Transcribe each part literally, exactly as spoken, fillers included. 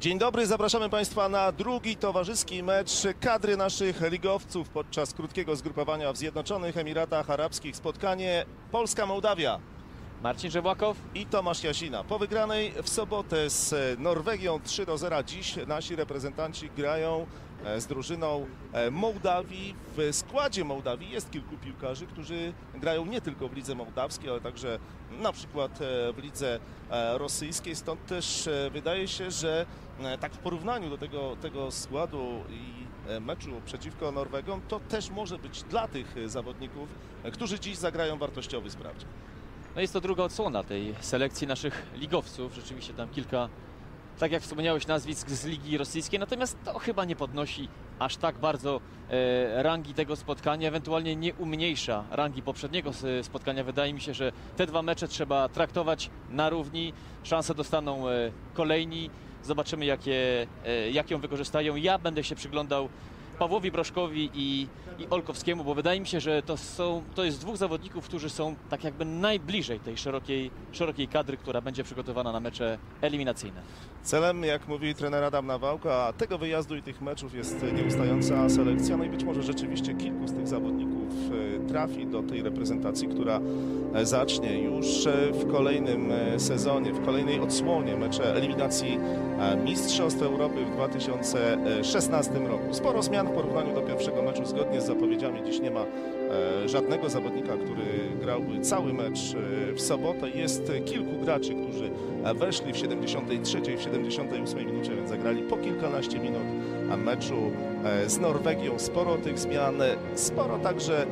Dzień dobry, zapraszamy Państwa na drugi towarzyski mecz kadry naszych ligowców podczas krótkiego zgrupowania w Zjednoczonych Emiratach Arabskich. Spotkanie Polska-Mołdawia. Marcin Żebłakow i Tomasz Jasina. Po wygranej w sobotę z Norwegią trzy do zera dziś nasi reprezentanci grają z drużyną Mołdawii. W składzie Mołdawii jest kilku piłkarzy, którzy grają nie tylko w lidze mołdawskiej, ale także na przykład w lidze rosyjskiej. Stąd też wydaje się, że tak w porównaniu do tego, tego składu i meczu przeciwko Norwegom, to też może być dla tych zawodników, którzy dziś zagrają wartościowy sprawdzian. No jest to druga odsłona tej selekcji naszych ligowców. Rzeczywiście tam kilka, tak jak wspomniałeś, nazwisk z Ligi Rosyjskiej. Natomiast to chyba nie podnosi aż tak bardzo e, rangi tego spotkania, ewentualnie nie umniejsza rangi poprzedniego spotkania. Wydaje mi się, że te dwa mecze trzeba traktować na równi. Szanse dostaną e, kolejni. Zobaczymy, jakie, e, jak ją wykorzystają. Ja będę się przyglądał Pawłowi Broszkowi i, i Olkowskiemu, bo wydaje mi się, że to, są, to jest dwóch zawodników, którzy są tak jakby najbliżej tej szerokiej, szerokiej kadry, która będzie przygotowana na mecze eliminacyjne. Celem, jak mówi trener Adam Nawałka, tego wyjazdu i tych meczów jest nieustająca selekcja. No i być może rzeczywiście kilku z tych zawodników trafi do tej reprezentacji, która zacznie już w kolejnym sezonie, w kolejnej odsłonie mecze eliminacji Mistrzostw Europy w dwa tysiące szesnastym roku. Sporo zmian w porównaniu do pierwszego meczu. Zgodnie z zapowiedziami dziś nie ma żadnego zawodnika, który grałby cały mecz w sobotę. Jest kilku graczy, którzy weszli w siedemdziesiątej trzeciej, w siedemdziesiątej ósmej minucie, więc zagrali po kilkanaście minut meczu z Norwegią. Sporo tych zmian, sporo także,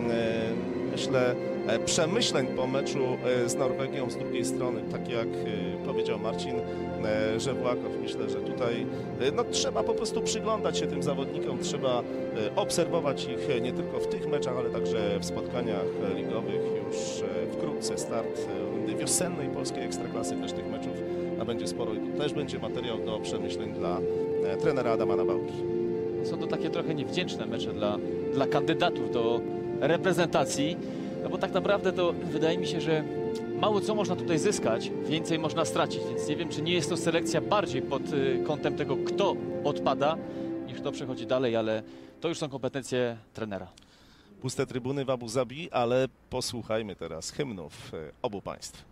myślę, przemyśleń po meczu z Norwegią. Z drugiej strony, tak jak powiedział Marcin Żebłakow, myślę, że tutaj no, trzeba po prostu przyglądać się tym zawodnikom, trzeba obserwować ich nie tylko w tych meczach, ale także w spotkaniach ligowych. Już wkrótce start rundy wiosennej polskiej ekstraklasy, też tych meczów będzie sporo i tu też będzie materiał do przemyśleń dla trenera Adama Nawałki. Są to takie trochę niewdzięczne mecze dla, dla kandydatów do reprezentacji, no bo tak naprawdę to wydaje mi się, że mało co można tutaj zyskać, więcej można stracić, więc nie wiem, czy nie jest to selekcja bardziej pod kątem tego, kto odpada, niż kto przechodzi dalej, ale to już są kompetencje trenera. Puste trybuny w Abu Zabi, ale posłuchajmy teraz hymnów obu państw.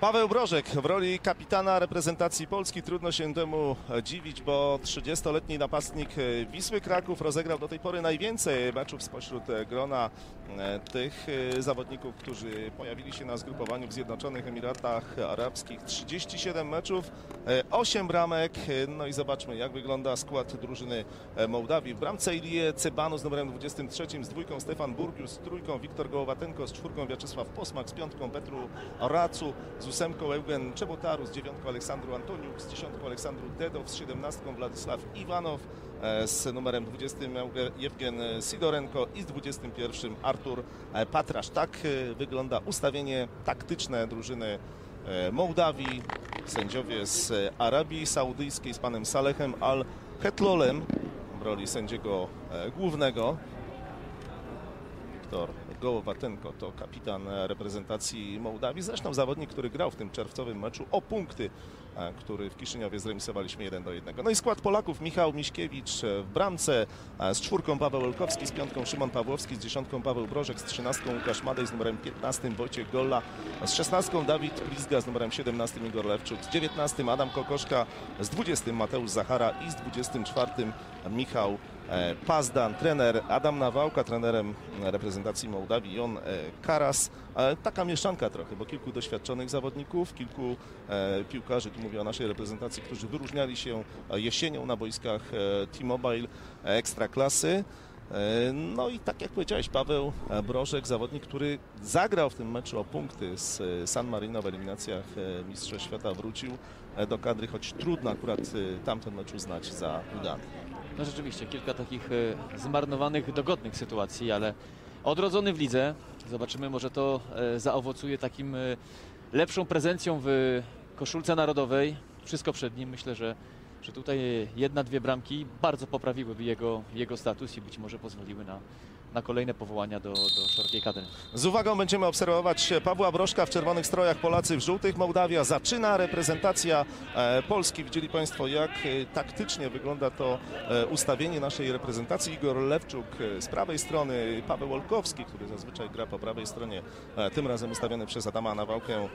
Paweł Brożek w roli kapitana reprezentacji Polski. Trudno się temu dziwić, bo trzydziestoletni napastnik Wisły Kraków rozegrał do tej pory najwięcej meczów spośród grona tych zawodników, którzy pojawili się na zgrupowaniu w Zjednoczonych Emiratach Arabskich. trzydzieści siedem meczów, osiem bramek. No i zobaczmy, jak wygląda skład drużyny Mołdawii. W bramce Ilie Cebanu z numerem dwudziestym trzecim, z dwójką Stefan Burgius, z trójką Wiktor Gołowatenko, z czwórką Wiaczesław Posmak, z piątką Petru Racu, z ósemką Eugen Czebotaru, z dziewiątką Aleksandru Antoniuk, z dziesiątką Aleksandru Dedow, z siedemnastką Władysław Iwanow, z numerem dwudziestym Jewgen Sidorenko i z dwudziestym pierwszym Artur Patrasz. Tak wygląda ustawienie taktyczne drużyny Mołdawii. Sędziowie z Arabii Saudyjskiej z panem Salechem Al-Hetlolem w roli sędziego głównego. Wiktor Gołowatenko to kapitan reprezentacji Mołdawii, zresztą zawodnik, który grał w tym czerwcowym meczu o punkty, który w Kiszyniowie zremisowaliśmy jeden do jednego. No i skład Polaków: Michał Miśkiewicz w bramce, z czwórką Paweł Olkowski, z piątką Szymon Pawłowski, z dziesiątką Paweł Brożek, z trzynastką Łukasz Madej, z numerem piętnastym Wojciech Golla, z szesnastką Dawid Prizga, z numerem siedemnastym Igor Lewczuk, z dziewiętnastym Adam Kokoszka, z dwudziestym Mateusz Zachara i z dwudziestym czwartym Michał Pazdan. Trener Adam Nawałka, trenerem reprezentacji Mołdawii Jon Karas. Taka mieszanka trochę, bo kilku doświadczonych zawodników, kilku piłkarzy, tu mówię o naszej reprezentacji, którzy wyróżniali się jesienią na boiskach T-Mobile Ekstraklasy. No i tak jak powiedziałeś, Paweł Brożek, zawodnik, który zagrał w tym meczu o punkty z San Marino w eliminacjach Mistrzostw Świata, wrócił do kadry, choć trudno akurat tamten mecz uznać za udany. No rzeczywiście, kilka takich e, zmarnowanych, dogodnych sytuacji, ale odrodzony w lidze. Zobaczymy, może to e, zaowocuje takim e, lepszą prezencją w koszulce narodowej. Wszystko przed nim. Myślę, że, że tutaj jedna, dwie bramki bardzo poprawiłyby jego, jego status i być może pozwoliły na, na kolejne powołania do, do szerokiej kadry. Z uwagą będziemy obserwować Pawła Brożka w czerwonych strojach, Polacy w żółtych. Mołdawia zaczyna reprezentacja e, Polski. Widzieli Państwo, jak e, taktycznie wygląda to e, ustawienie naszej reprezentacji. Igor Lewczuk e, z prawej strony, Paweł Olkowski, który zazwyczaj gra po prawej stronie, e, tym razem ustawiony przez Adama Nawałkę e,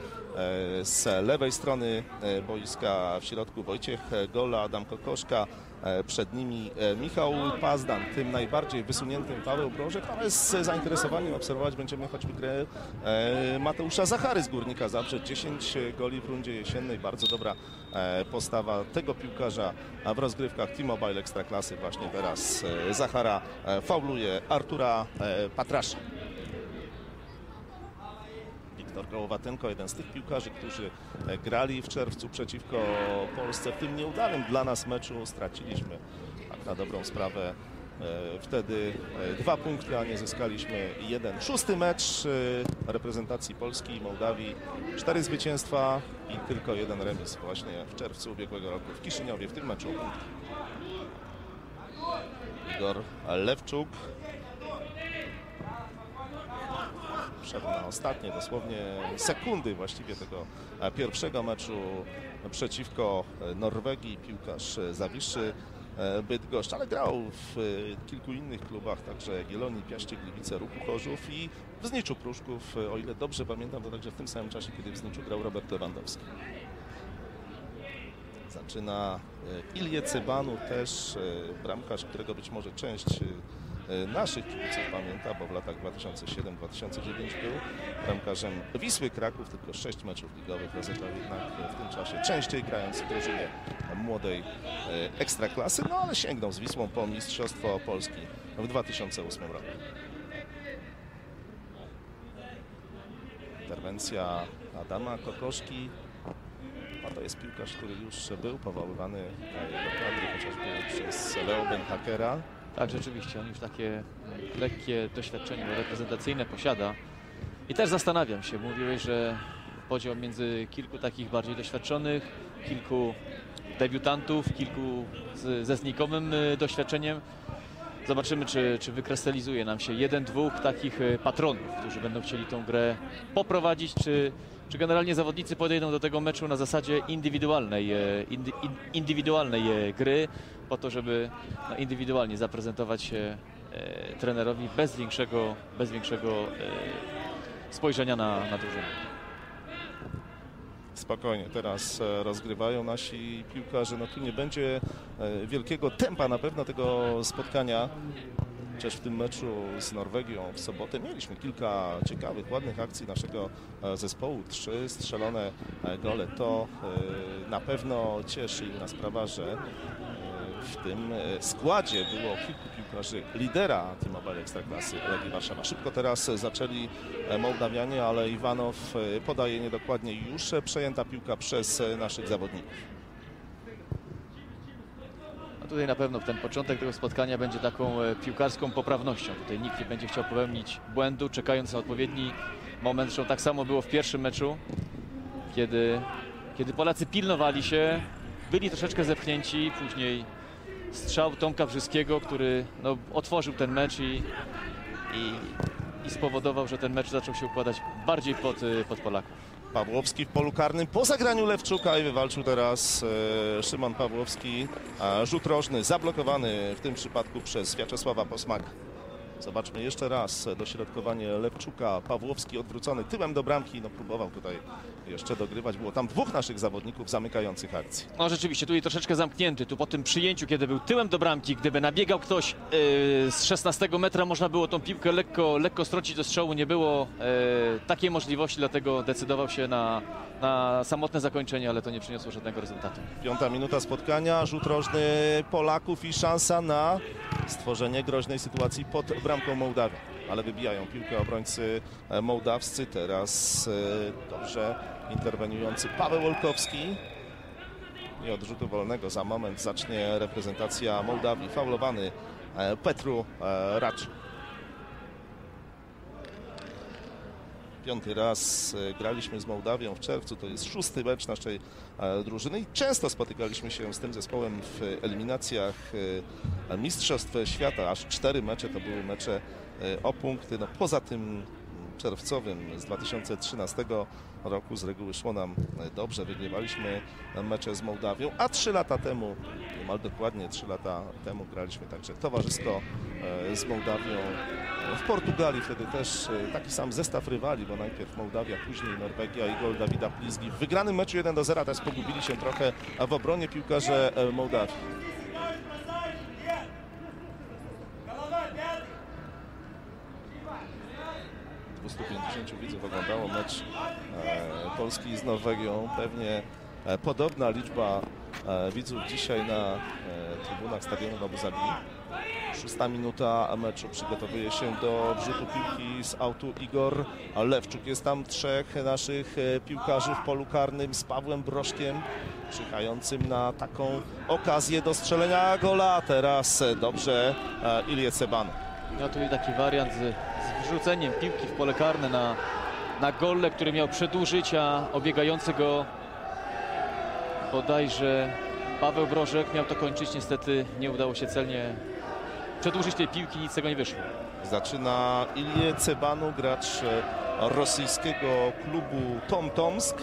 z lewej strony e, boiska, w środku Wojciech Golla, Adam Kokoszka. Przed nimi Michał Pazdan, tym najbardziej wysuniętym Paweł Brożek, ale z zainteresowaniem obserwować będziemy choćby grę Mateusza Zachary z Górnika Zabrze. dziesięć goli w rundzie jesiennej, bardzo dobra postawa tego piłkarza w rozgrywkach T-Mobile Ekstraklasy. Właśnie teraz Zachara fauluje Artura Patrasza. Wiktor Gołowatenko, jeden z tych piłkarzy, którzy grali w czerwcu przeciwko Polsce w tym nieudanym dla nas meczu. Straciliśmy tak na dobrą sprawę wtedy dwa punkty, a nie zyskaliśmy jeden. Szósty mecz reprezentacji Polski i Mołdawii. Cztery zwycięstwa i tylko jeden remis właśnie w czerwcu ubiegłego roku w Kiszyniowie w tym meczu o punkty. Igor Lewczuk wszedł na ostatnie dosłownie sekundy właściwie tego pierwszego meczu przeciwko Norwegii. Piłkarz Zawiszy Bydgoszcz, ale grał w kilku innych klubach, także Jagiellonii, Piaście Gliwice, Ruchu Chorzów i w Zniczu Pruszków. O ile dobrze pamiętam, to także w tym samym czasie, kiedy w Zniczu grał Robert Lewandowski. Zaczyna Ilię Cebanu, też bramkarz, którego być może część naszych kibiców pamięta, bo w latach dwa tysiące siódmym dwa tysiące dziewiątym był bramkarzem Wisły Kraków, tylko sześć meczów ligowych rozegrał jednak w tym czasie, częściej grając w drużynie młodej ekstraklasy, no ale sięgnął z Wisłą po Mistrzostwo Polski w dwa tysiące ósmym roku. Interwencja Adama Kokoszki. A to jest piłkarz, który już był powoływany do kadry, chociażby przez Leo Benhakera. Tak, rzeczywiście, on już takie lekkie doświadczenie reprezentacyjne posiada. I też zastanawiam się, mówiłeś, że podział między kilku takich bardziej doświadczonych, kilku debiutantów, kilku z, ze znikowym doświadczeniem. Zobaczymy, czy, czy wykrystalizuje nam się jeden, dwóch takich patronów, którzy będą chcieli tą grę poprowadzić, czy, czy generalnie zawodnicy podejdą do tego meczu na zasadzie indywidualnej, indy, indywidualnej gry, po to, żeby no, indywidualnie zaprezentować się e, trenerowi bez większego, bez większego e, spojrzenia na, na drużynę. Spokojnie teraz e, rozgrywają nasi piłkarze. No tu nie będzie e, wielkiego tempa na pewno tego spotkania. Chociaż w tym meczu z Norwegią w sobotę mieliśmy kilka ciekawych, ładnych akcji naszego e, zespołu. Trzy strzelone e, gole. To e, na pewno cieszy inna sprawa, że e, w tym e, składzie było kilku piłkarzy lidera T-Mobile Ekstraklasy Legii Warszawa. Szybko teraz zaczęli e, Mołdawianie, ale Iwanow e, podaje niedokładnie. Już e, przejęta piłka przez e, naszych zawodników. A tutaj na pewno ten początek tego spotkania będzie taką e, piłkarską poprawnością. Tutaj nikt nie będzie chciał popełnić błędu, czekając na odpowiedni moment. Zresztą tak samo było w pierwszym meczu, kiedy, kiedy Polacy pilnowali się, byli troszeczkę zepchnięci, później strzał Tomka Brzyskiego, który no, otworzył ten mecz i, i, i spowodował, że ten mecz zaczął się układać bardziej pod, pod Polaków. Pawłowski w polu karnym po zagraniu Lewczuka i wywalczył teraz e, Szymon Pawłowski. A rzut rożny zablokowany w tym przypadku przez Wiaczesława Posmaka. Zobaczmy jeszcze raz dośrodkowanie Lewczuka. Pawłowski odwrócony tyłem do bramki. No próbował tutaj jeszcze dogrywać. Było tam dwóch naszych zawodników zamykających akcję. No rzeczywiście, tutaj troszeczkę zamknięty. Tu po tym przyjęciu, kiedy był tyłem do bramki, gdyby nabiegał ktoś yy, z szesnastego metra, można było tą piłkę lekko, lekko strącić do strzału. Nie było yy, takiej możliwości, dlatego decydował się na, na samotne zakończenie, ale to nie przyniosło żadnego rezultatu. Piąta minuta spotkania. Rzut rożny Polaków i szansa na stworzenie groźnej sytuacji pod bramką Mołdawii. Ale wybijają piłkę obrońcy mołdawscy. Teraz e, dobrze interweniujący Paweł Olkowski. I od rzutu wolnego za moment zacznie reprezentacja Mołdawii. Faulowany e, Petru e, Racz. Piąty raz e, graliśmy z Mołdawią w czerwcu. To jest szósty mecz naszej e, drużyny i często spotykaliśmy się z tym zespołem w eliminacjach e, Mistrzostw Świata. Aż cztery mecze to były mecze e, o punkty. No, poza tym czerwcowym z dwa tysiące trzynastego roku z reguły szło nam dobrze. Wygrywaliśmy mecze z Mołdawią, a trzy lata temu, niemal dokładnie trzy lata temu graliśmy także towarzysko e, z Mołdawią w Portugalii. Wtedy też taki sam zestaw rywali, bo najpierw Mołdawia, później Norwegia i gol Dawida Plizgi. W wygranym meczu jeden do zera też pogubili się trochę w obronie piłkarze Mołdawii. dwieście pięćdziesiąt widzów oglądało mecz e, Polski z Norwegią. Pewnie e, podobna liczba e, widzów dzisiaj na e, trybunach stadionu w Abu Zabi. Szósta minuta meczu, przygotowuje się do wrzutu piłki z autu Igor Lewczuk. Jest tam trzech naszych piłkarzy w polu karnym z Pawłem Broszkiem, czekającym na taką okazję do strzelenia gola. Teraz dobrze Ilię Cebano. No tu taki wariant z, z wrzuceniem piłki w pole karne na, na golle, który miał przedłużyć, a obiegający go bodajże Paweł Brożek miał to kończyć. Niestety nie udało się celnie przedłużyć tej piłki, nic z tego nie wyszło. Zaczyna Ilię Cebanu, gracz rosyjskiego klubu Tom Tomsk.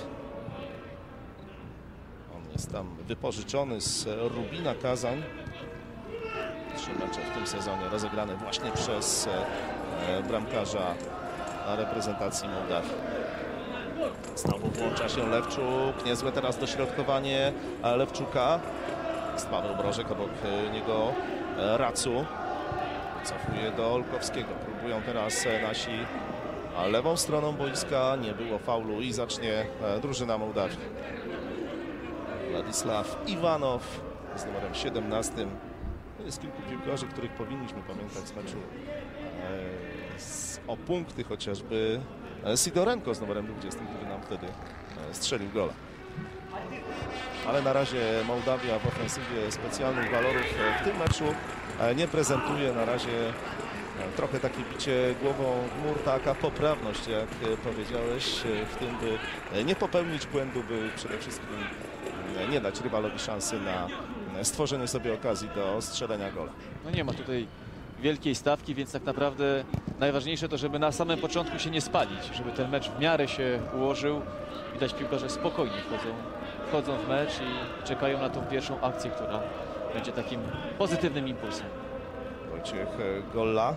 On jest tam wypożyczony z Rubina Kazań. Trzy mecze w tym sezonie rozegrane właśnie przez e, bramkarza reprezentacji Mołdawii. Znowu włącza się Lewczuk. Niezłe teraz dośrodkowanie Lewczuka. Jest Paweł Brożek, obok niego Racu. Cofuje do Olkowskiego. Próbują teraz nasi lewą stroną boiska. Nie było faulu i zacznie drużyna Mołdawii. Władysław Iwanow z numerem siedemnastym. To jest kilku piłkarzy, których powinniśmy pamiętać z meczu e, z, o punkty, chociażby Sidorenko z numerem dwudziestym, który nam wtedy e, strzelił gola. Ale na razie Mołdawia w ofensywie specjalnych walorów w tym meczu e, nie prezentuje. Na razie e, trochę takie bicie głową w mur, taka poprawność, jak powiedziałeś, e, w tym, by e, nie popełnić błędu, by przede wszystkim e, nie dać rywalowi szansy na stworzenie sobie okazji do strzelenia gola. No nie ma tutaj wielkiej stawki, więc tak naprawdę najważniejsze to, żeby na samym początku się nie spalić, żeby ten mecz w miarę się ułożył. Widać, piłkarze spokojnie wchodzą, wchodzą w mecz i czekają na tą pierwszą akcję, która będzie takim pozytywnym impulsem. Wojciech Golla.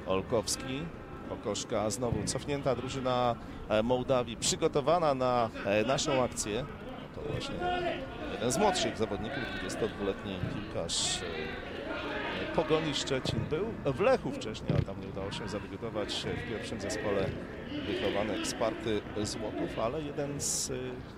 Olkowski. Kokoszka, znowu cofnięta drużyna e, Mołdawii, przygotowana na e, naszą akcję. No to właśnie jeden z młodszych zawodników, dwudziestodwuletni piłkarz e, Pogoni Szczecin. Był w Lechu wcześniej, ale tam nie udało się zadebiutować w pierwszym zespole wychowanych Sparty Złotów, ale jeden z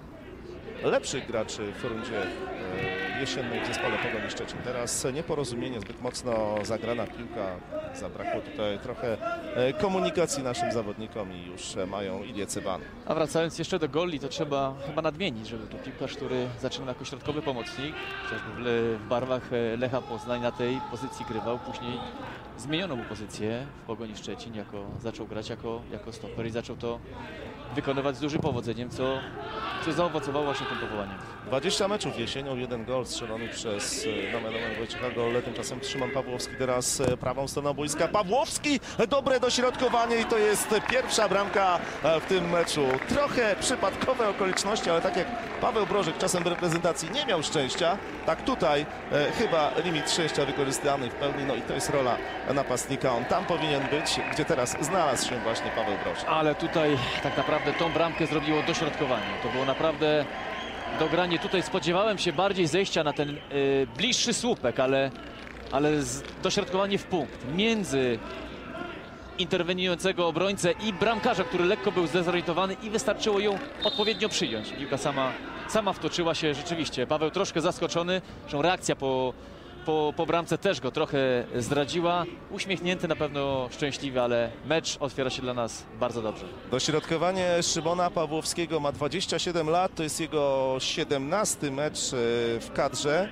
e, lepszych graczy w rundzie e, jesiennej w zespole Pogoni Szczecin. Teraz nieporozumienie, zbyt mocno zagrana piłka. Zabrakło tutaj trochę e, komunikacji naszym zawodnikom i już e, mają Ilię Cebany. A wracając jeszcze do goli, to trzeba chyba nadmienić, żeby to piłkarz, który zaczynał jako środkowy pomocnik, chociażby w, Le w barwach e, Lecha Poznań na tej pozycji grywał, później zmieniono mu pozycję w Pogoni Szczecin, jako, zaczął grać jako, jako stoper i zaczął to wykonywać z dużym powodzeniem, co, co zaowocowało właśnie tym powołaniem. dwadzieścia meczów jesienią, jeden gol strzelony przez nomen omen Wojciecha Golle, tymczasem Szymon Pawłowski teraz e, prawą stroną boiska. Pawłowski, dobre dośrodkowanie i to jest pierwsza bramka e, w tym meczu. Trochę przypadkowe okoliczności, ale tak jak Paweł Brożek czasem w reprezentacji nie miał szczęścia, tak tutaj e, chyba limit szczęścia wykorzystany w pełni, no i to jest rola napastnika. On tam powinien być, gdzie teraz znalazł się właśnie Paweł Brożek. Ale tutaj tak naprawdę tą bramkę zrobiło dośrodkowanie. To było naprawdę dogranie. Tutaj spodziewałem się bardziej zejścia na ten y, bliższy słupek, ale, ale z, dośrodkowanie w punkt między interweniującego obrońcę i bramkarza, który lekko był zdezorientowany i wystarczyło ją odpowiednio przyjąć. Piłka sama, sama wtoczyła się rzeczywiście. Paweł troszkę zaskoczony, że reakcja po, po, po bramce też go trochę zdradziła. Uśmiechnięty, na pewno szczęśliwy, ale mecz otwiera się dla nas bardzo dobrze. Dośrodkowanie Szymona Pawłowskiego, ma dwadzieścia siedem lat, to jest jego siedemnasty mecz w kadrze.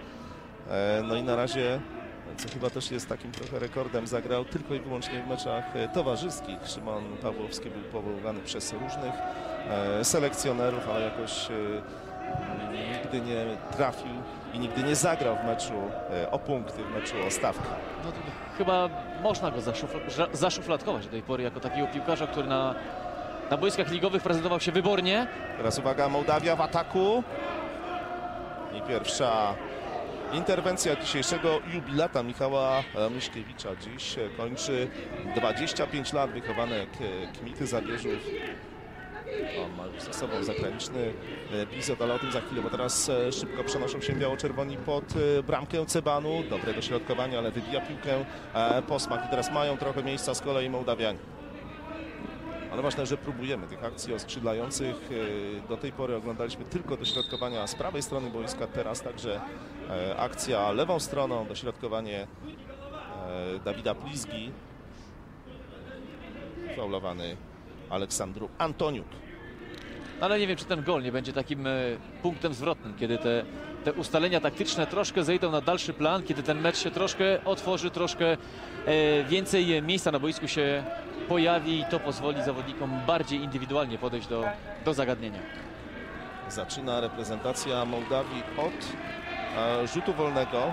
No i na razie, co chyba też jest takim trochę rekordem, zagrał tylko i wyłącznie w meczach towarzyskich. Szymon Pawłowski był powoływany przez różnych selekcjonerów, ale jakoś nigdy nie trafił i nigdy nie zagrał w meczu o punkty, w meczu o stawkę. No, chyba można go zaszufla zaszufladkować do tej pory jako takiego piłkarza, który na, na boiskach ligowych prezentował się wybornie. Teraz uwaga, Mołdawia w ataku. I pierwsza interwencja dzisiejszego jubilata Michała Miśkiewicza. Dziś kończy dwadzieścia pięć lat, wychowanek Kmity Zabierzów. On ma już ze sobą zagraniczny epizod, ale o tym za chwilę, bo teraz szybko przenoszą się biało-czerwoni pod bramkę Cebanu. Dobre dośrodkowanie, ale wybija piłkę Posmak i teraz mają trochę miejsca z kolei Mołdawianie. Ale ważne, że próbujemy tych akcji oskrzydlających. Do tej pory oglądaliśmy tylko dośrodkowania z prawej strony boiska, teraz także akcja lewą stroną, dośrodkowanie Dawida Plizgi. Faulowany Aleksandru Antoniuk. Ale nie wiem, czy ten gol nie będzie takim e, punktem zwrotnym, kiedy te, te ustalenia taktyczne troszkę zejdą na dalszy plan, kiedy ten mecz się troszkę otworzy, troszkę e, więcej miejsca na boisku się pojawi i to pozwoli zawodnikom bardziej indywidualnie podejść do, do zagadnienia. Zaczyna reprezentacja Mołdawii od e, rzutu wolnego.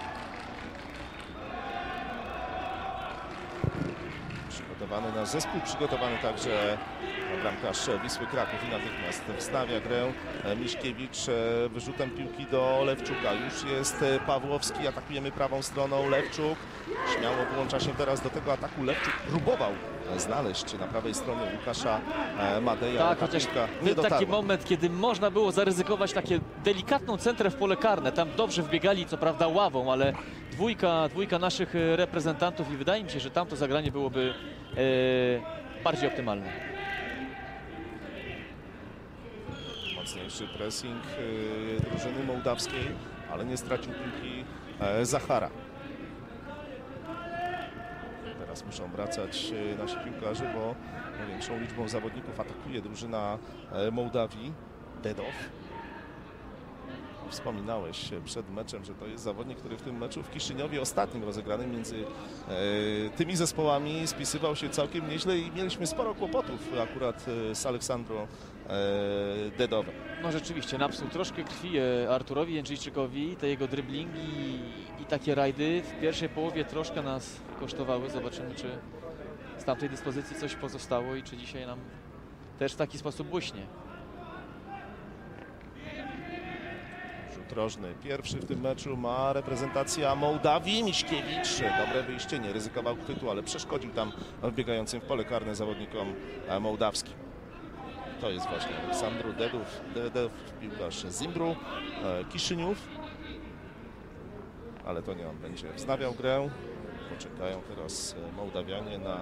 Przygotowany na zespół, przygotowany także bramkarz Wisły Kraków i natychmiast wznawia grę Miśkiewicz wyrzutem piłki do Lewczuka. Już jest Pawłowski, atakujemy prawą stroną, Lewczuk śmiało włącza się teraz do tego ataku. Lewczuk próbował znaleźć na prawej stronie Łukasza Madeja. Tak, chociaż nie był taki moment, kiedy można było zaryzykować takie delikatną centrę w pole karne. Tam dobrze wbiegali, co prawda ławą, ale dwójka, dwójka naszych reprezentantów i wydaje mi się, że tamto zagranie byłoby e, bardziej optymalne. Mocniejszy pressing e, drużyny mołdawskiej, ale nie stracił piłki e, Zachara. Teraz muszą wracać nasi piłkarze, bo największą liczbą zawodników atakuje drużyna Mołdawii. Dedow. Wspominałeś przed meczem, że to jest zawodnik, który w tym meczu w Kiszyniowie ostatnim rozegranym między e, tymi zespołami spisywał się całkiem nieźle i mieliśmy sporo kłopotów akurat z Aleksandrą e, Dedowem. No rzeczywiście, napsuł troszkę krwi Arturowi Jędrzejczykowi, te jego driblingi i, i takie rajdy w pierwszej połowie troszkę nas kosztowały. Zobaczymy, czy z tamtej dyspozycji coś pozostało i czy dzisiaj nam też w taki sposób błyśnie. rzut rożny. Pierwszy w tym meczu ma reprezentacja Mołdawii. Miśkiewicz, dobre wyjście, nie ryzykował chwytu, ale przeszkodził tam wbiegającym w pole karne zawodnikom mołdawskim. To jest właśnie Aleksandru Dedów, Dedew, piłkarz Zimbru, Kiszyniów. Ale to nie on będzie wznawiał grę. Poczekają teraz Mołdawianie na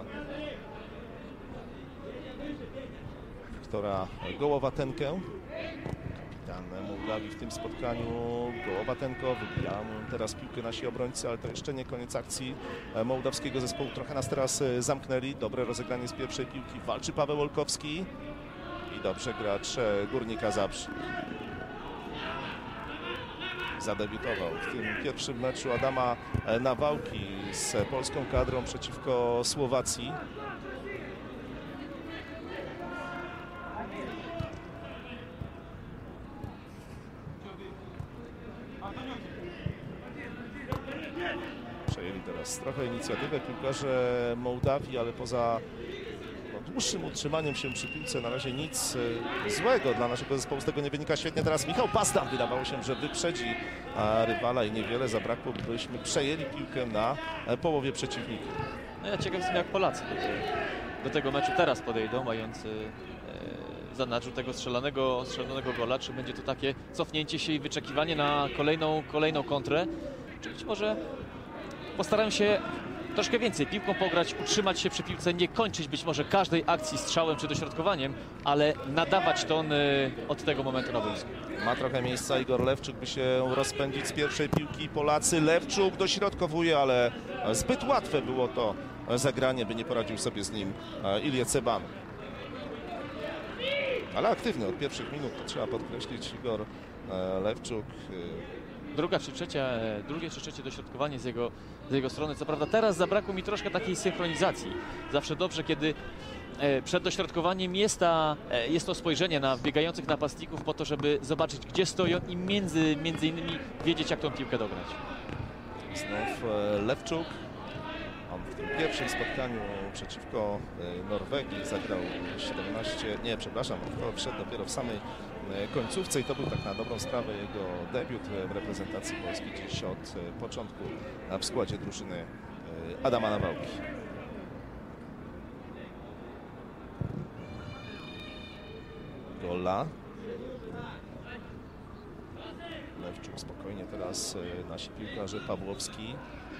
Wiktora Gołowatenkę. Kapitan Mołdawii w tym spotkaniu. Gołowatenko, wybijają teraz piłkę nasi obrońcy, ale to jeszcze nie koniec akcji mołdawskiego zespołu. Trochę nas teraz zamknęli. Dobre rozegranie z pierwszej piłki. Walczy Paweł Olkowski. I dobrze gracz Górnika Zabrze. Zadebiutował w tym pierwszym meczu Adama Nawałki z polską kadrą przeciwko Słowacji. Przejęli teraz trochę inicjatywę piłkarze Mołdawii, ale poza no, dłuższym utrzymaniem się przy piłce na razie nic e, złego dla naszego zespołu z tego nie wynika. Świetnie teraz Michał Pazdan, wydawało się, że wyprzedzi a, rywala i niewiele zabrakło, byśmy przejęli piłkę na e, połowie przeciwnika. No ja ciekaw jestem, jak Polacy do, do tego meczu teraz podejdą, mając e, zanadrzu tego strzelanego, strzelanego gola. Czy będzie to takie cofnięcie się i wyczekiwanie na kolejną, kolejną kontrę? Czy być może postarają się troszkę więcej piłką pograć, utrzymać się przy piłce, nie kończyć być może każdej akcji strzałem czy dośrodkowaniem, ale nadawać ton y, od tego momentu na boisku. Ma trochę miejsca Igor Lewczuk, by się rozpędzić z pierwszej piłki. Polacy, Lewczuk dośrodkowuje, ale zbyt łatwe było to zagranie, by nie poradził sobie z nim Ilja Ceban. Ale aktywny od pierwszych minut, to trzeba podkreślić, Igor Lewczuk. Druga czy trzecia, drugie czy trzecie dośrodkowanie z jego, z jego strony. Co prawda teraz zabrakło mi troszkę takiej synchronizacji. Zawsze dobrze, kiedy przed dośrodkowaniem jest, ta, jest to spojrzenie na biegających napastników po to, żeby zobaczyć, gdzie stoją i między, między innymi wiedzieć, jak tą piłkę dograć. Znów Lewczuk. On w tym pierwszym spotkaniu przeciwko Norwegii zagrał siedemnaście, nie przepraszam, to wszedł dopiero w samej końcówce i to był tak na dobrą sprawę jego debiut w reprezentacji Polski dziś od początku w składzie drużyny Adama Nawałki. Gola. Lewczuk spokojnie teraz nasi piłkarze, Pawłowski.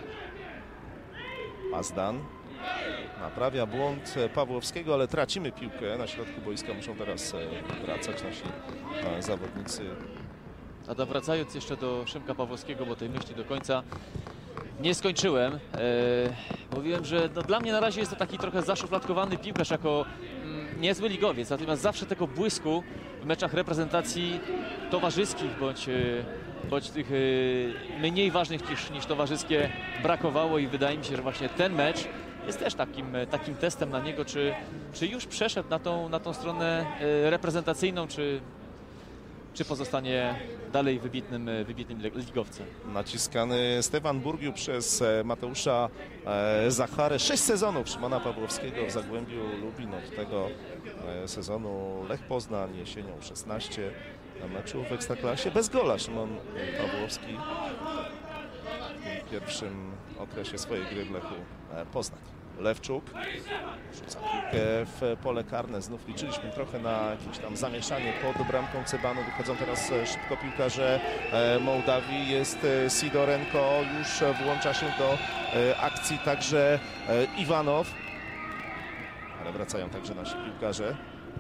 Pazdan naprawia błąd Pawłowskiego, ale tracimy piłkę. Na środku boiska muszą teraz wracać nasi zawodnicy. A wracając jeszcze do Szymka Pawłowskiego, bo tej myśli do końca nie skończyłem. E, mówiłem, że no, dla mnie na razie jest to taki trochę zaszufladkowany piłkarz jako mm, niezły ligowiec, natomiast zawsze tego błysku w meczach reprezentacji towarzyskich bądź bądź tych y, mniej ważnych niż, niż towarzyskie brakowało i wydaje mi się, że właśnie ten mecz jest też takim, takim testem na niego, czy, czy już przeszedł na tą, na tą stronę y, reprezentacyjną, czy, czy pozostanie dalej wybitnym, wybitnym ligowcem. Naciskany Stefan Burgiu przez Mateusza Zacharę. Sześć sezonów Szymona Pawłowskiego w Zagłębiu Lubin. Od tego sezonu Lech Poznań jesienią szesnaście meczów w Ekstraklasie. Bez gola Szymon Pawłowski w tym pierwszym okresie swojej gry w Lechu Poznań. Lewczuk rzuca piłkę w pole karne. Znów liczyliśmy trochę na jakieś tam zamieszanie pod bramką Cebanu. Wychodzą teraz szybko piłkarze Mołdawii. Jest Sidorenko, już włącza się do akcji także Iwanow. Ale wracają także nasi piłkarze.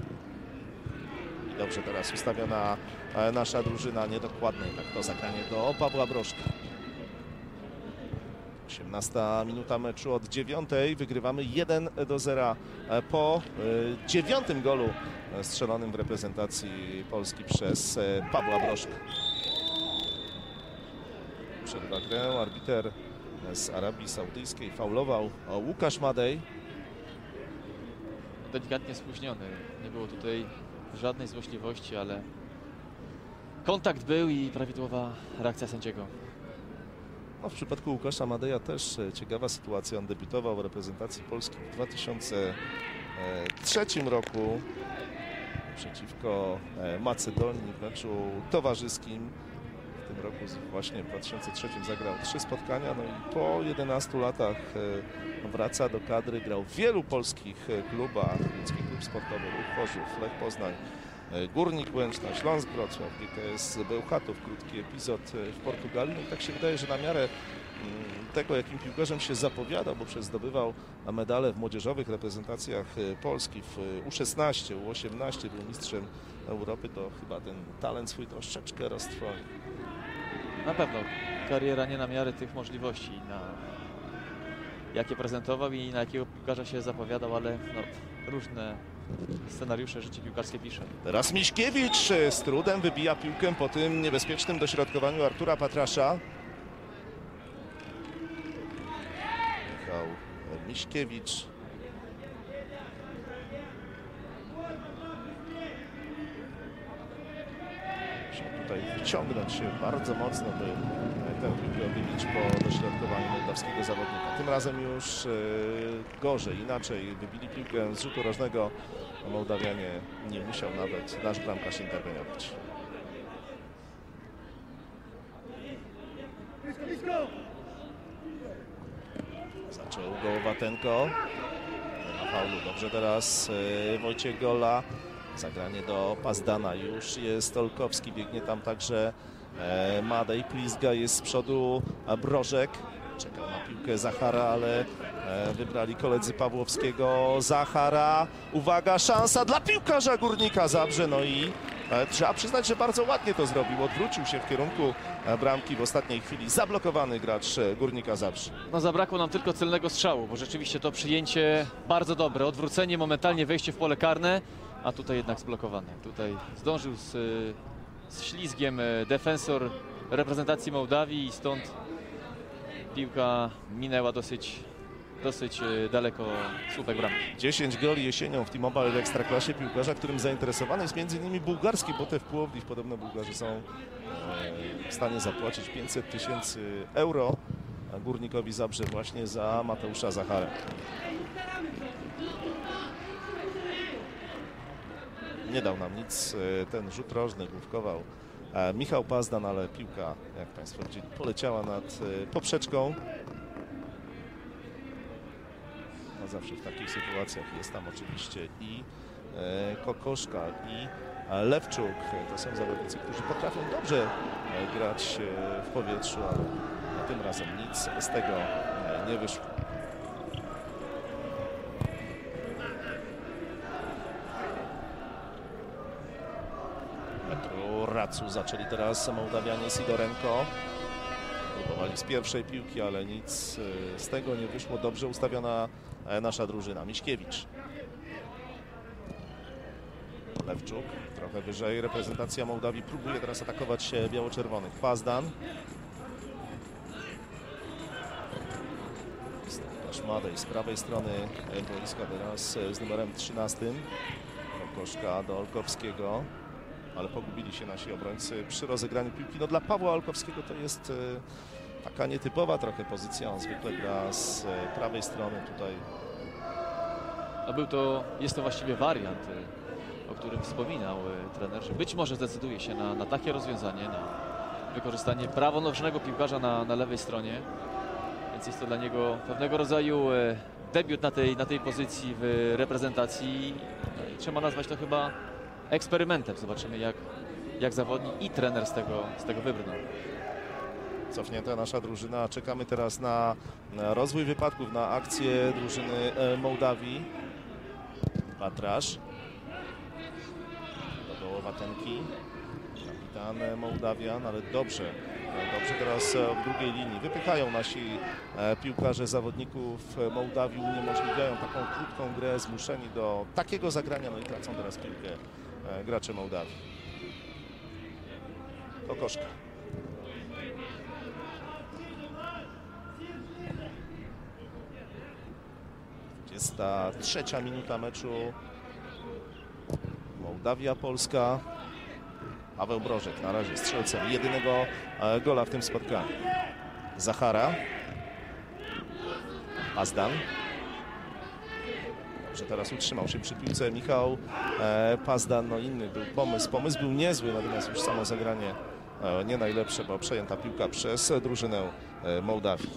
I dobrze teraz ustawiona nasza drużyna, niedokładnie tak to zagranie do Pawła Brożka. osiemnasta minuta meczu od dziewiątej. Wygrywamy jeden do zera po dziewiątym golu strzelonym w reprezentacji Polski przez Pawła Brożka. Przerwa grę. Arbiter z Arabii Saudyjskiej faulował Łukasz Madej. Delikatnie spóźniony. Nie było tutaj żadnej złośliwości, ale kontakt był i prawidłowa reakcja sędziego. No, w przypadku Łukasza Madeja też ciekawa sytuacja. On debiutował w reprezentacji Polski w dwa tysiące trzecim roku przeciwko Macedonii w meczu towarzyskim. tym roku, właśnie w dwa tysiące trzecim zagrał trzy spotkania, no i po jedenastu latach wraca do kadry, grał w wielu polskich klubach, Łódzki Klub Sportowy, Ruch Chorzów, Lech Poznań, Górnik Łęczna, Śląsk Wrocław, G K S Bełchatów, krótki epizod w Portugalii. No i tak się wydaje, że na miarę tego, jakim piłkarzem się zapowiadał, bo przez zdobywał medale w młodzieżowych reprezentacjach Polski w U szesnaście, U osiemnaście, był mistrzem Europy, to chyba ten talent swój troszeczkę roztrwonił. Na pewno kariera nie na miarę tych możliwości, na jakie prezentował i na jakiego piłkarza się zapowiadał, ale no, różne scenariusze życie piłkarskie pisze. Teraz Miśkiewicz z trudem wybija piłkę po tym niebezpiecznym dośrodkowaniu Artura Patrasza. Michał Miśkiewicz. Musiał tutaj wyciągnąć się bardzo mocno, by tę piłkę wybić po dośrodkowaniu mołdawskiego zawodnika. Tym razem już gorzej, inaczej wybili piłkę z rzutu rożnego. Mołdawianie nie musiał nawet nasz bramkarz interweniować. Zaczął Gołowatenko. Na faulu dobrze teraz Wojciech Gola. Zagranie do Pazdana. Już jest Olkowski. Biegnie tam także Madej. Plizga jest z przodu. Brożek. Czekał na piłkę Zachara, ale wybrali koledzy Pawłowskiego. Zachara. Uwaga, szansa dla piłkarza Górnika Zabrze. No i trzeba przyznać, że bardzo ładnie to zrobił. Odwrócił się w kierunku bramki w ostatniej chwili. Zablokowany gracz Górnika Zabrze. No zabrakło nam tylko celnego strzału, bo rzeczywiście to przyjęcie bardzo dobre. Odwrócenie, momentalnie wejście w pole karne, a tutaj jednak zblokowane. Tutaj zdążył z, z ślizgiem defensor reprezentacji Mołdawii i stąd piłka minęła dosyć, dosyć daleko słupek bramki. dziesięć goli jesienią w T-Mobile Ekstraklasie piłkarza, którym zainteresowany jest między innymi bułgarski Botew Płowdiw. Podobno Bułgarzy są w stanie zapłacić pięćset tysięcy euro Górnikowi Zabrze właśnie za Mateusza Zacharę. Nie dał nam nic ten rzut rożny, główkował Michał Pazdan, ale piłka, jak Państwo widzieli, poleciała nad poprzeczką. No zawsze w takich sytuacjach jest tam oczywiście i Kokoszka, i Lewczuk. To są zawodnicy, którzy potrafią dobrze grać w powietrzu, ale tym razem nic z tego nie wyszło. Racu zaczęli teraz Mołdawianie. Sidorenko. Próbowali z pierwszej piłki, ale nic z tego nie wyszło. Dobrze ustawiona nasza drużyna. Miśkiewicz. Lewczuk. Trochę wyżej. Reprezentacja Mołdawii próbuje teraz atakować biało-czerwonych. Pazdan. Madej z prawej strony boiska teraz z numerem trzynastym. Kokoszka do Olkowskiego. Ale pogubili się nasi obrońcy przy rozegraniu piłki. No dla Pawła Olkowskiego to jest e, taka nietypowa trochę pozycja. On zwykle gra z e, prawej strony tutaj. A był to, jest to właściwie wariant, e, o którym wspominał e, trener, że być może zdecyduje się na, na takie rozwiązanie, na wykorzystanie prawonożnego piłkarza na, na lewej stronie. Więc jest to dla niego pewnego rodzaju e, debiut na tej, na tej pozycji w reprezentacji. No i trzeba nazwać to chyba eksperymentem. Zobaczymy, jak, jak zawodnik i trener z tego, z tego wybrną. Cofnięta nasza drużyna. Czekamy teraz na, na rozwój wypadków, na akcję drużyny e, Mołdawii. Patrasz. Do Gołowatenki. Kapitan Mołdawian, ale dobrze. Dobrze teraz w drugiej linii. Wypychają nasi e, piłkarze zawodników Mołdawii, uniemożliwiają taką krótką grę, zmuszeni do takiego zagrania. No i tracą teraz piłkę e, gracze Mołdawii. Kokoszka. dwudziesta trzecia minuta meczu. Mołdawia, Polska. Paweł Brożek na razie strzelcem jedynego gola w tym spotkaniu. Zachara. Pazdan. Dobrze, teraz utrzymał się przy piłce Michał Pazdan. No inny był pomysł. Pomysł był niezły, natomiast już samo zagranie e, nie najlepsze, bo przejęta piłka przez drużynę e, Mołdawii.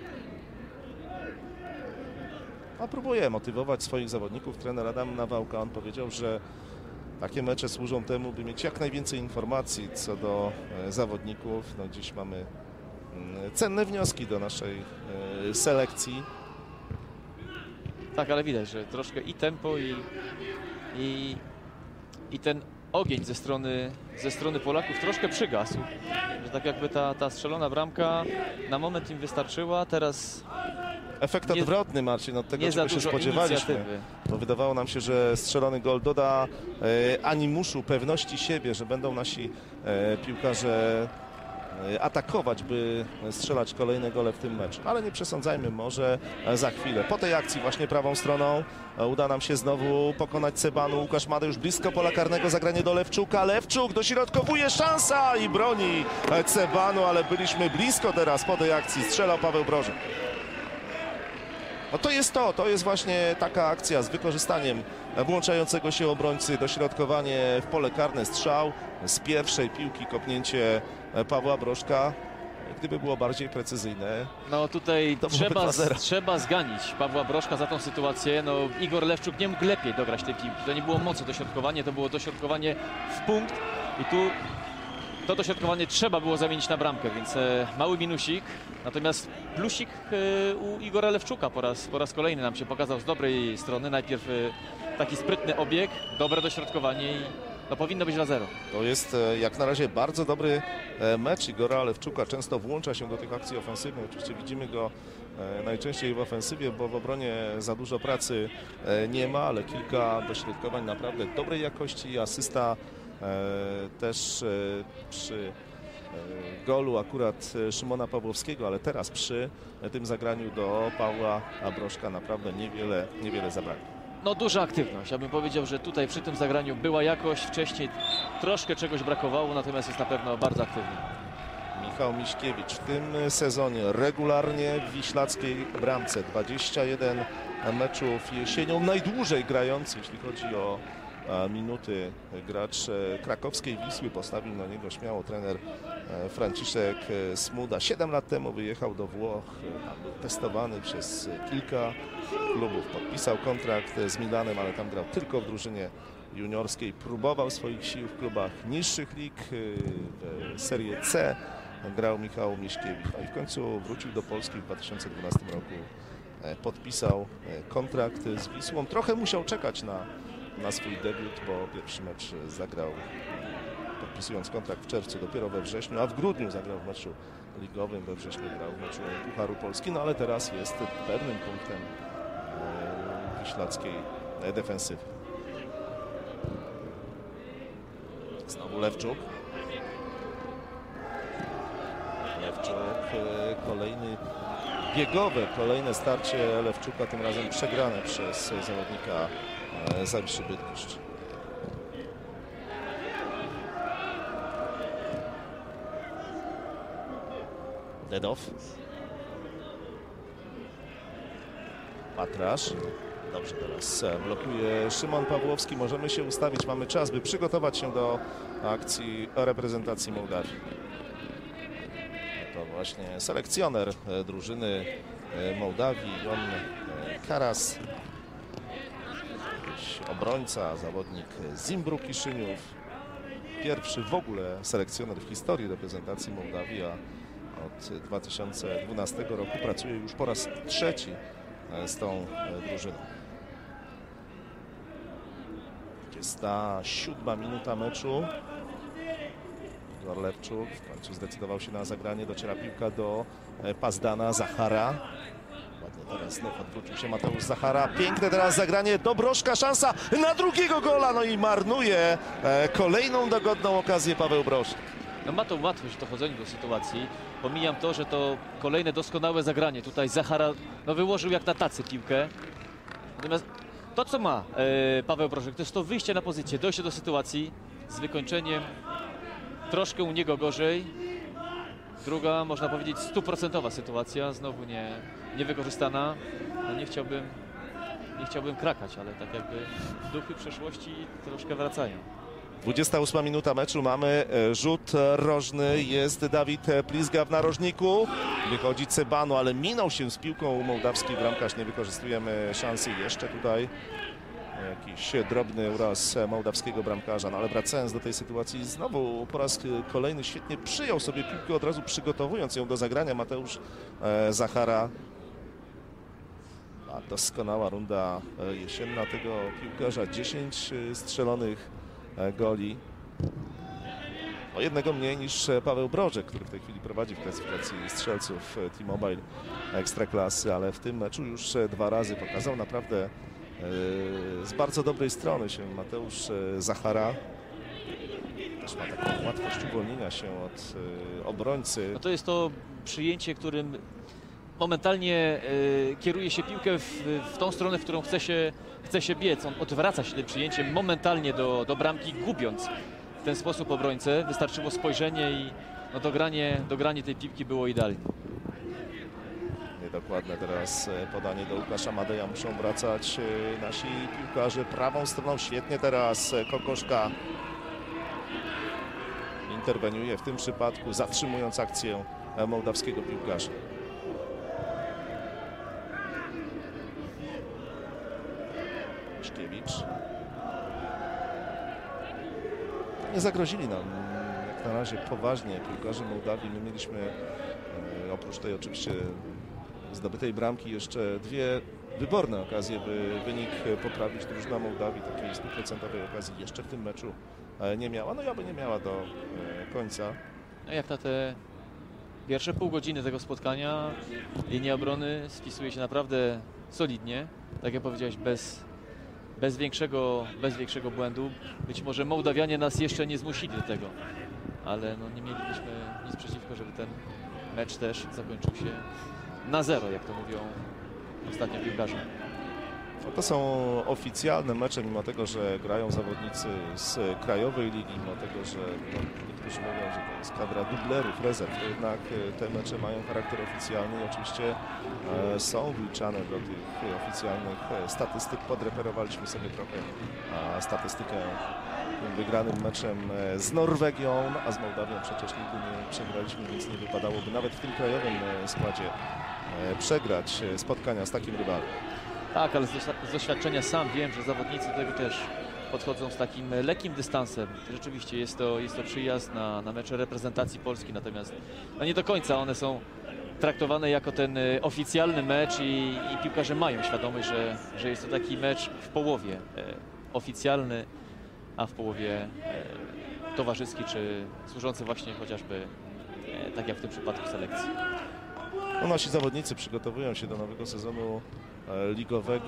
A próbuje motywować swoich zawodników trener Adam Nawałka. On powiedział, że takie mecze służą temu, by mieć jak najwięcej informacji co do e, zawodników. No, dziś mamy mm, cenne wnioski do naszej e, selekcji. Tak, ale widać, że troszkę i tempo, i, i, i ten ogień ze strony, ze strony Polaków troszkę przygasł. Że tak jakby ta, ta strzelona bramka na moment im wystarczyła, teraz Efekt nie, odwrotny, Marcin, od tego, nie za czego się dużo spodziewaliśmy. inicjatywy. Bo wydawało nam się, że strzelony gol doda e, animuszu, pewności siebie, że będą nasi e, piłkarze e, atakować, by strzelać kolejne gole w tym meczu. Ale nie przesądzajmy, może e, za chwilę. Po tej akcji właśnie prawą stroną e, uda nam się znowu pokonać Cebanu. Łukasz Mady już blisko pola karnego, zagranie do Lewczuka. Lewczuk dośrodkowuje, szansa i broni e, Cebanu, ale byliśmy blisko teraz po tej akcji. Strzelał Paweł Brożek. No to jest to, to jest właśnie taka akcja z wykorzystaniem włączającego się obrońcy, dośrodkowanie w pole karne, strzał z pierwszej piłki, kopnięcie Pawła Brożka. Gdyby było bardziej precyzyjne. No tutaj to trzeba, trzeba zganić Pawła Brożka za tą sytuację. No Igor Lewczuk nie mógł lepiej dograć tej piłki. To nie było mocne dośrodkowanie, to było dośrodkowanie w punkt i tu to dośrodkowanie trzeba było zamienić na bramkę, więc e, mały minusik. Natomiast plusik e, u Igora Lewczuka po raz, po raz kolejny nam się pokazał z dobrej strony. Najpierw e, taki sprytny obieg, dobre dośrodkowanie i no, powinno być na zero. To jest e, jak na razie bardzo dobry e, mecz Igora Lewczuka. Często włącza się do tych akcji ofensywnych. Oczywiście widzimy go e, najczęściej w ofensywie, bo w obronie za dużo pracy e, nie ma, ale kilka dośrodkowań naprawdę dobrej jakości. Asysta E, też e, przy e, golu akurat e, Szymona Pawłowskiego, ale teraz przy e, tym zagraniu do Pawła Brożka naprawdę niewiele, niewiele zabrakło. No duża aktywność. Ja bym powiedział, że tutaj przy tym zagraniu była jakość. Wcześniej troszkę czegoś brakowało, natomiast jest na pewno bardzo aktywny. Michał Miśkiewicz w tym sezonie regularnie w wiślackiej bramce. dwadzieścia jeden meczów jesienią, najdłużej grający, jeśli chodzi o minuty, gracz krakowskiej Wisły. Postawił na niego śmiało trener Franciszek Smuda. siedem lat temu wyjechał do Włoch, tam był testowany przez kilka klubów. Podpisał kontrakt z Milanem, ale tam grał tylko w drużynie juniorskiej. Próbował swoich sił w klubach niższych lig, w Serie C. Grał Michał Miśkiewicz. No i w końcu wrócił do Polski w dwa tysiące dwunastym roku. Podpisał kontrakt z Wisłą. Trochę musiał czekać na na swój debiut, bo pierwszy mecz zagrał podpisując kontrakt w czerwcu, dopiero we wrześniu, a w grudniu zagrał w meczu ligowym, we wrześniu grał w meczu Pucharu Polski, no ale teraz jest pewnym punktem e, wiślackiej defensywy. Znowu Lewczuk. Lewczuk, e, kolejny biegowe, kolejne starcie Lewczuka, tym razem przegrane przez zawodnika Zawiszy Bydgoszcz. Dedow. Patrasz. Dobrze, teraz blokuje Szymon Pawłowski. Możemy się ustawić, mamy czas, by przygotować się do akcji reprezentacji Mołdawii. To właśnie selekcjoner drużyny Mołdawii, Jon Karas. Obrońca, zawodnik Zimbru Kiszyniów. Pierwszy w ogóle selekcjoner w historii reprezentacji Mołdawii, a od dwa tysiące dwunastego roku pracuje już po raz trzeci z tą drużyną. dwudziesta siódma minuta meczu. Igor Lewczuk w końcu zdecydował się na zagranie. Dociera piłka do Pazdana, Zachara. Teraz znów odwrócił się Mateusz Zachara. Piękne teraz zagranie do Brożka. Szansa na drugiego gola. No i marnuje e, kolejną dogodną okazję Paweł Brożek. No ma to łatwość w dochodzeniu do sytuacji. Pomijam to, że to kolejne doskonałe zagranie. Tutaj Zachara no, wyłożył jak na tacy piłkę. Natomiast to, co ma e, Paweł Brożek, to jest to wyjście na pozycję, dojście do sytuacji z wykończeniem. Troszkę u niego gorzej. Druga, można powiedzieć, stuprocentowa sytuacja, znowu nie, niewykorzystana. No nie chciałbym, nie chciałbym krakać, ale tak jakby duchy przeszłości troszkę wracają. dwudziesta ósma minuta meczu, mamy rzut rożny, jest Dawid Plizga w narożniku, wychodzi Cebano, ale minął się z piłką mołdawski bramkarz, nie wykorzystujemy szansy jeszcze tutaj. Jakiś drobny uraz mołdawskiego bramkarza, no ale wracając do tej sytuacji, znowu po raz kolejny świetnie przyjął sobie piłkę, od razu przygotowując ją do zagrania Mateusz Zachara. A doskonała runda jesienna tego piłkarza, dziesięć strzelonych goli. O jednego mniej niż Paweł Brożek, który w tej chwili prowadzi w klasyfikacji strzelców T-Mobile Ekstraklasy, ale w tym meczu już dwa razy pokazał naprawdę z bardzo dobrej strony się Mateusz Zachara. Też ma taką łatwość uwolnienia się od obrońcy. No to jest to przyjęcie, którym momentalnie y, kieruje się piłkę w, w tą stronę, w którą chce się, chce się biec. On odwraca się tym przyjęciem momentalnie do, do bramki, gubiąc w ten sposób obrońcę. Wystarczyło spojrzenie i no, dogranie, dogranie tej piłki było idealne. Dokładne teraz podanie do Łukasza Madeja, muszą wracać nasi piłkarze prawą stroną. Świetnie teraz Kokoszka interweniuje w tym przypadku, zatrzymując akcję mołdawskiego piłkarza. Szkiewicz. Nie zagrozili nam jak na razie poważnie piłkarze Mołdawii. My mieliśmy oprócz tej oczywiście zdobytej bramki jeszcze dwie wyborne okazje, by wynik poprawić. Drużyna Mołdawii takiej stuprocentowej okazji jeszcze w tym meczu nie miała, no i aby nie miała do końca. No jak na te pierwsze pół godziny tego spotkania linia obrony spisuje się naprawdę solidnie, tak jak powiedziałeś, bez, bez, większego, bez większego błędu. Być może Mołdawianie nas jeszcze nie zmusili do tego, ale no nie mielibyśmy nic przeciwko, żeby ten mecz też zakończył się na zero, jak to mówią ostatnio piłkarze. No to są oficjalne mecze, mimo tego, że grają zawodnicy z krajowej ligi, mimo tego, że no, niektórzy mówią, że to jest kadra dublerów, rezerw, to jednak te mecze mają charakter oficjalny i oczywiście e, są wliczane do tych oficjalnych statystyk. Podreperowaliśmy sobie trochę a, statystykę wygranym meczem z Norwegią, a z Mołdawią przecież nigdy nie przegraliśmy, więc nie wypadałoby nawet w tym krajowym składzie przegrać spotkania z takim rywalem. Tak, ale z doświadczenia sam wiem, że zawodnicy do tego też podchodzą z takim lekkim dystansem. Rzeczywiście jest to, jest to przyjazd na, na mecze reprezentacji Polski, natomiast no nie do końca one są traktowane jako ten oficjalny mecz i, i piłkarze mają świadomość, że, że jest to taki mecz w połowie e, oficjalny, a w połowie e, towarzyski, czy służący właśnie chociażby, e, tak jak w tym przypadku selekcji. No, nasi zawodnicy przygotowują się do nowego sezonu e, ligowego,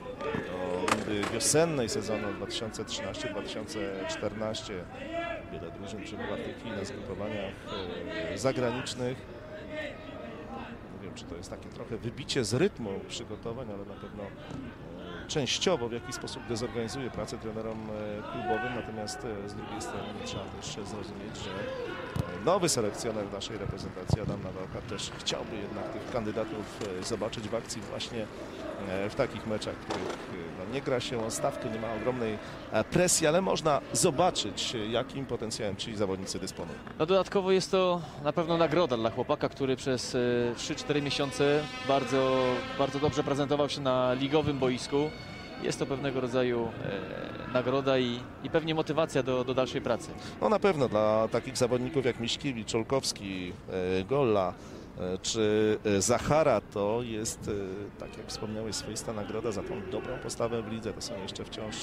do rundy wiosennej sezonu dwa tysiące trzynasty dwa tysiące czternasty. Wiele drużyn przebywa w tej chwili na zgrupowaniach e, zagranicznych. Nie wiem, czy to jest takie trochę wybicie z rytmu przygotowań, ale na pewno e, częściowo w jakiś sposób dezorganizuje pracę trenerom e, klubowym. Natomiast e, z drugiej strony trzeba też zrozumieć, że nowy selekcjoner naszej reprezentacji, Adam Nawałka, też chciałby jednak tych kandydatów zobaczyć w akcji właśnie w takich meczach, w których no, nie gra się o stawkę, nie ma ogromnej presji, ale można zobaczyć, jakim potencjałem ci zawodnicy dysponują. No dodatkowo jest to na pewno nagroda dla chłopaka, który przez trzy cztery miesiące bardzo, bardzo dobrze prezentował się na ligowym boisku. Jest to pewnego rodzaju e, nagroda i, i pewnie motywacja do, do dalszej pracy. No na pewno dla takich zawodników jak Miśkiewicz, Olkowski, e, Golla e, czy e, Zachara to jest, e, tak jak wspomniałeś, swoista nagroda za tą dobrą postawę w lidze. To są jeszcze wciąż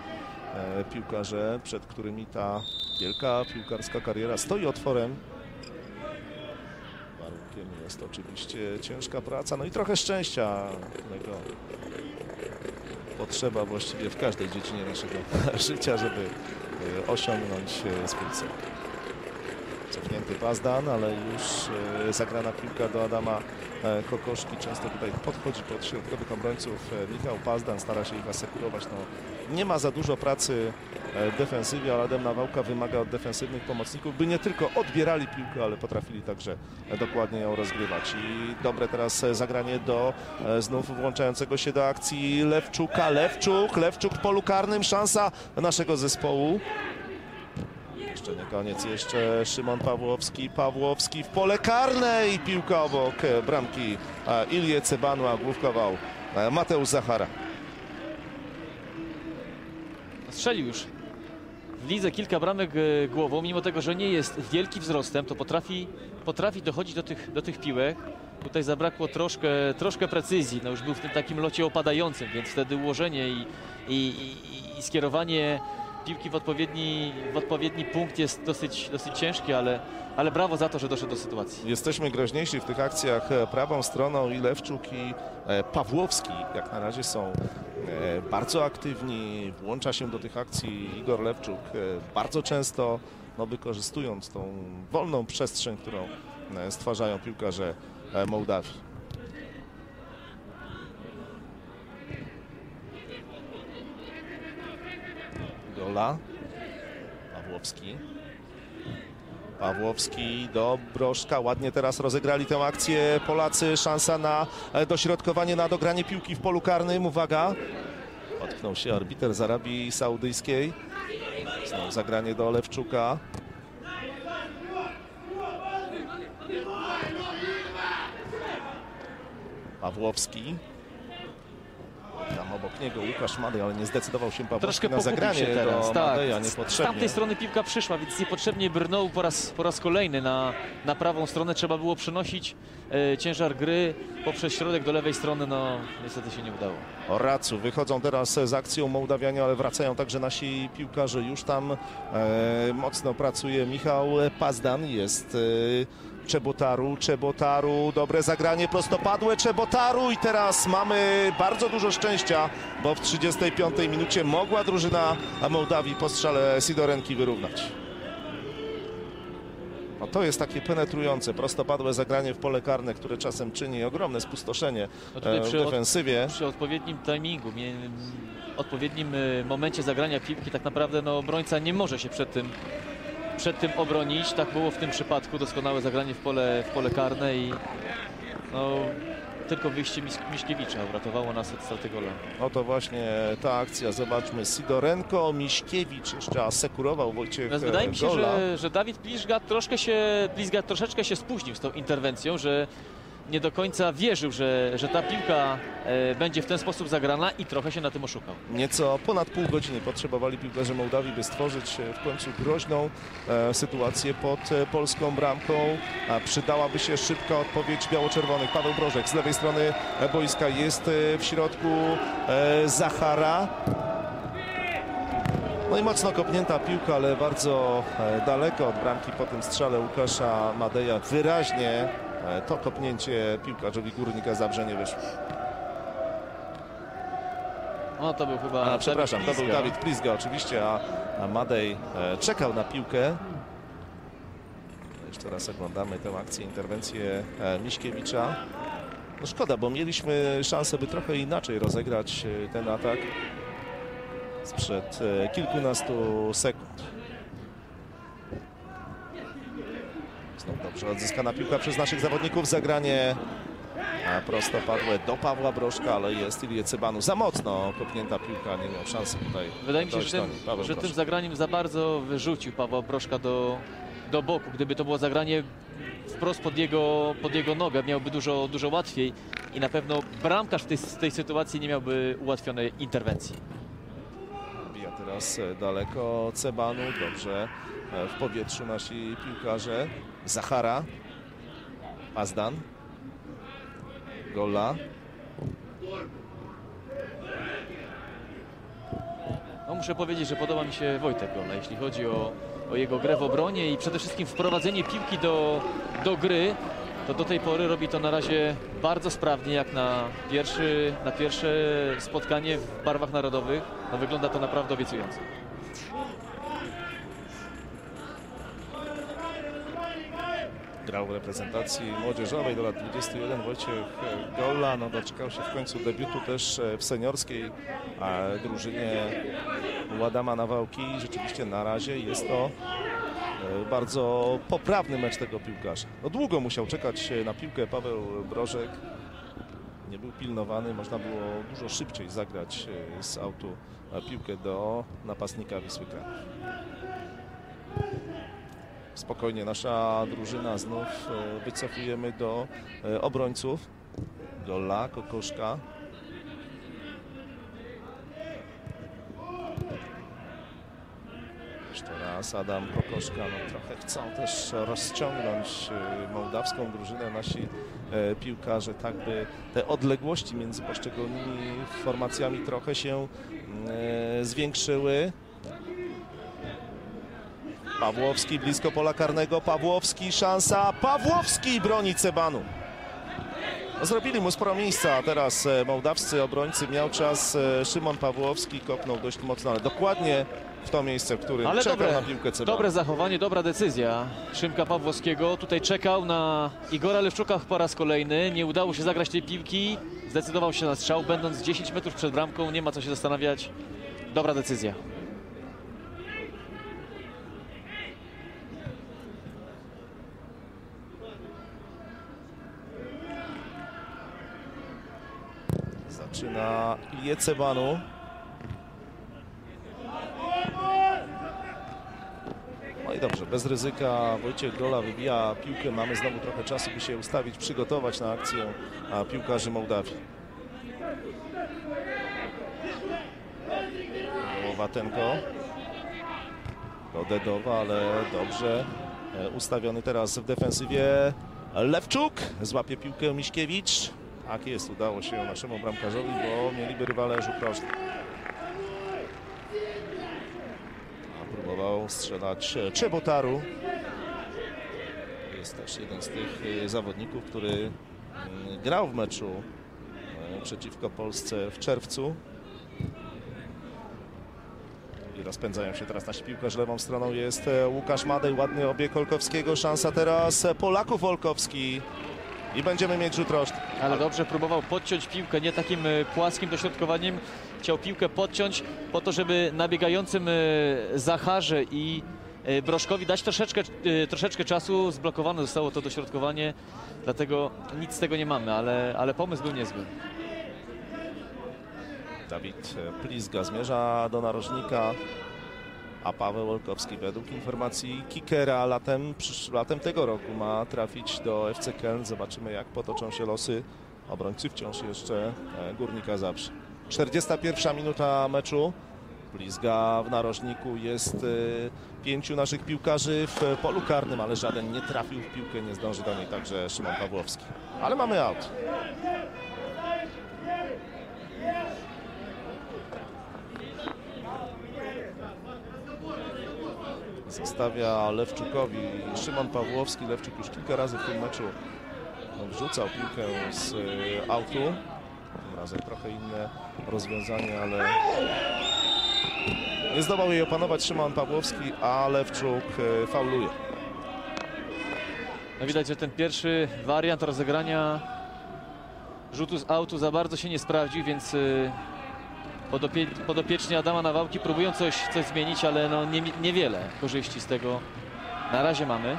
e, piłkarze, przed którymi ta wielka piłkarska kariera stoi otworem. Warunkiem jest oczywiście ciężka praca, no i trochę szczęścia, którego potrzeba właściwie w każdej dziedzinie naszego życia, żeby osiągnąć swój cel. Cofnięty Pazdan, ale już zagrana piłka do Adama Kokoszki. Często tutaj podchodzi pod środkowych obrońców Michał Pazdan, stara się ich asekurować. No, nie ma za dużo pracy w defensywie, ale Adam Nawałka wymaga od defensywnych pomocników, by nie tylko odbierali piłkę, ale potrafili także dokładnie ją rozgrywać. I dobre teraz zagranie do znów włączającego się do akcji Lewczuka. Lewczuk, Lewczuk w polu karnym, szansa naszego zespołu. Jeszcze nie koniec, jeszcze Szymon Pawłowski, Pawłowski w pole karne i piłka obok bramki Ilię Cebanu, a główkował Mateusz Zachara. Strzelił już w lidze kilka bramek głową, mimo tego, że nie jest wielki wzrostem, to potrafi, potrafi dochodzić do tych, do tych piłek. Tutaj zabrakło troszkę, troszkę precyzji, no już był w tym takim locie opadającym, więc wtedy ułożenie i, i, i, i skierowanie piłki w odpowiedni, w odpowiedni punkt jest dosyć, dosyć ciężkie, ale, ale brawo za to, że doszedł do sytuacji. Jesteśmy groźniejsi w tych akcjach prawą stroną i Lewczuk i Pawłowski jak na razie są bardzo aktywni. Włącza się do tych akcji Igor Lewczuk bardzo często, no, wykorzystując tą wolną przestrzeń, którą stwarzają piłkarze Mołdawii. Gola. Pawłowski. Pawłowski do Brożka. Ładnie teraz rozegrali tę akcję Polacy. Szansa na dośrodkowanie, na dogranie piłki w polu karnym. Uwaga. Potknął się arbiter z Arabii Saudyjskiej. Znowu zagranie do Lewczuka. Pawłowski. Tam obok niego Łukasz Madej, ale nie zdecydował się Pawłowski Troszkę na zagranie się teraz. do Tak. Madeja Z niepotrzebnie. tamtej strony piłka przyszła, więc niepotrzebnie brnął po raz, po raz kolejny na, na prawą stronę. Trzeba było przenosić e, ciężar gry poprzez środek do lewej strony. No niestety się nie udało. Oracu wychodzą teraz z akcją Mołdawianie, ale wracają także nasi piłkarze. Już tam e, mocno pracuje Michał Pazdan. Jest e, Czebotaru, Czebotaru, dobre zagranie prostopadłe Czebotaru i teraz mamy bardzo dużo szczęścia, bo w trzydziestej piątej minucie mogła drużyna Mołdawii po strzale Sidorenki wyrównać. No to jest takie penetrujące, prostopadłe zagranie w pole karne, które czasem czyni ogromne spustoszenie No tutaj w przy defensywie. Od, przy odpowiednim timingu, mie- odpowiednim y, momencie zagrania piłki tak naprawdę no, obrońca nie może się przed tym przed tym obronić. Tak było w tym przypadku. Doskonałe zagranie w pole, w pole karne i no, tylko wyjście Mis Miśkiewicza uratowało nas od straty gola. Oto właśnie ta akcja. Zobaczmy. Sidorenko, Miśkiewicz jeszcze asekurował Wojciech Natomiast wydaje mi się, gola. że, że Dawid Pliszgat troszkę się, Pliszgat troszeczkę się spóźnił z tą interwencją, że nie do końca wierzył, że, że ta piłka e, będzie w ten sposób zagrana i trochę się na tym oszukał. Nieco ponad pół godziny potrzebowali piłkarze Mołdawii, by stworzyć w końcu groźną e, sytuację pod e, polską bramką. A przydałaby się szybka odpowiedź biało-czerwonych. Paweł Brożek z lewej strony boiska jest e, w środku e, Zachara. No i mocno kopnięta piłka, ale bardzo e, daleko od bramki po tym strzale Łukasza Madeja. Wyraźnie e, to kopnięcie piłkarzowi Górnika Zabrze nie wyszło. No to był chyba... A, przepraszam, to był Pliszgat. Dawid Pliszga oczywiście, a, a Madej e, czekał na piłkę. Jeszcze raz oglądamy tę akcję, interwencję e, Miśkiewicza. No szkoda, bo mieliśmy szansę, by trochę inaczej rozegrać e, ten atak sprzed e, kilkunastu sekund. Znów dobrze odzyskana piłka przez naszych zawodników. Zagranie a prostopadłe do Pawła Brożka, ale jest Ilię Cebanu. Za mocno kopnięta piłka, nie miał szansy tutaj. Wydaje mi się, dojść że, do tym, niej. Paweł że tym Brożek. zagraniem za bardzo wyrzucił Pawła Brożka do, do boku. Gdyby to było zagranie wprost pod jego, pod jego nogę, miałby dużo, dużo łatwiej i na pewno bramkarz w tej, w tej sytuacji nie miałby ułatwionej interwencji. Bija teraz daleko Cebanu, dobrze w powietrzu nasi piłkarze. Zachara, Pazdan, Gola. No, muszę powiedzieć, że podoba mi się Wojtek Gola, jeśli chodzi o, o jego grę w obronie i przede wszystkim wprowadzenie piłki do, do gry. To do tej pory robi to na razie bardzo sprawnie, jak na, pierwszy, na pierwsze spotkanie w barwach narodowych. No, wygląda to naprawdę obiecująco. Grał w reprezentacji młodzieżowej do lat dwudziestu jeden. Wojciech Gola, no doczekał się w końcu debiutu też w seniorskiej drużynie Adama Nawałki. Rzeczywiście na razie jest to bardzo poprawny mecz tego piłkarza. No długo musiał czekać na piłkę Paweł Brożek. Nie był pilnowany, można było dużo szybciej zagrać z autu piłkę do napastnika Wisły Kraków. Spokojnie nasza drużyna znów e, wycofujemy do e, obrońców. Gola, Kokoszka. Jeszcze raz Adam Kokoszka. No, trochę chcą też rozciągnąć e, mołdawską drużynę nasi e, piłkarze, tak by te odległości między poszczególnymi formacjami trochę się e, zwiększyły. Pawłowski blisko pola karnego, Pawłowski, szansa, Pawłowski broni Cebanu. No, zrobili mu sporo miejsca, a teraz e, mołdawscy obrońcy, miał czas, e, Szymon Pawłowski kopnął dość mocno, ale dokładnie w to miejsce, w którym Ale czekał dobre, na piłkę Cebanu. dobre zachowanie, dobra decyzja Szymka Pawłowskiego. Tutaj czekał na Igora Lewczuka po raz kolejny. Nie udało się zagrać tej piłki. Zdecydował się na strzał, będąc dziesięć metrów przed bramką. Nie ma co się zastanawiać. Dobra decyzja. Zaczyna Ilię Cebanu. No i dobrze, bez ryzyka Wojciech Gola wybija piłkę. Mamy znowu trochę czasu, by się ustawić, przygotować na akcję a, piłkarzy Mołdawii. Łowatenko. Do Dedowa, ale dobrze e, ustawiony teraz w defensywie Lewczuk. Złapie piłkę Miśkiewicz. Tak jest, udało się naszemu bramkarzowi, bo mieliby rywale rzut rożny. Próbował strzelać Czebotaru. Jest też jeden z tych zawodników, który grał w meczu przeciwko Polsce w czerwcu. I rozpędzają się teraz nasi piłkarze. Lewą stroną jest Łukasz Madej, ładny obieg Olkowskiego. Szansa teraz Polaków, Olkowski. I będziemy mieć rzut rożny. Ale dobrze próbował podciąć piłkę, nie takim e, płaskim dośrodkowaniem. Chciał piłkę podciąć po to, żeby nabiegającym e, Zacharze i e, Broszkowi dać troszeczkę, e, troszeczkę czasu. Zblokowane zostało to dośrodkowanie, dlatego nic z tego nie mamy, ale, ale pomysł był niezły. Dawid Plizga zmierza do narożnika, a Paweł Olkowski według informacji Kikera latem, przysz, latem tego roku ma trafić do F C Keln. Zobaczymy, jak potoczą się losy obrońcy wciąż jeszcze Górnika Zabrze. czterdziesta pierwsza minuta meczu. Plizga w narożniku, jest y, pięciu naszych piłkarzy w polu karnym, ale żaden nie trafił w piłkę, nie zdąży do niej także Szymon Pawłowski. Ale mamy aut. Zostawia Lewczukowi Szymon Pawłowski. Lewczuk już kilka razy w tym meczu wrzucał piłkę z autu. Tym razem trochę inne rozwiązanie, ale nie zdołał jej opanować Szymon Pawłowski, a Lewczuk fauluje. No widać, że ten pierwszy wariant rozegrania rzutu z autu za bardzo się nie sprawdził, więc Podopie podopieczni Adama Nawałki próbują coś, coś zmienić, ale no nie, niewiele korzyści z tego na razie mamy.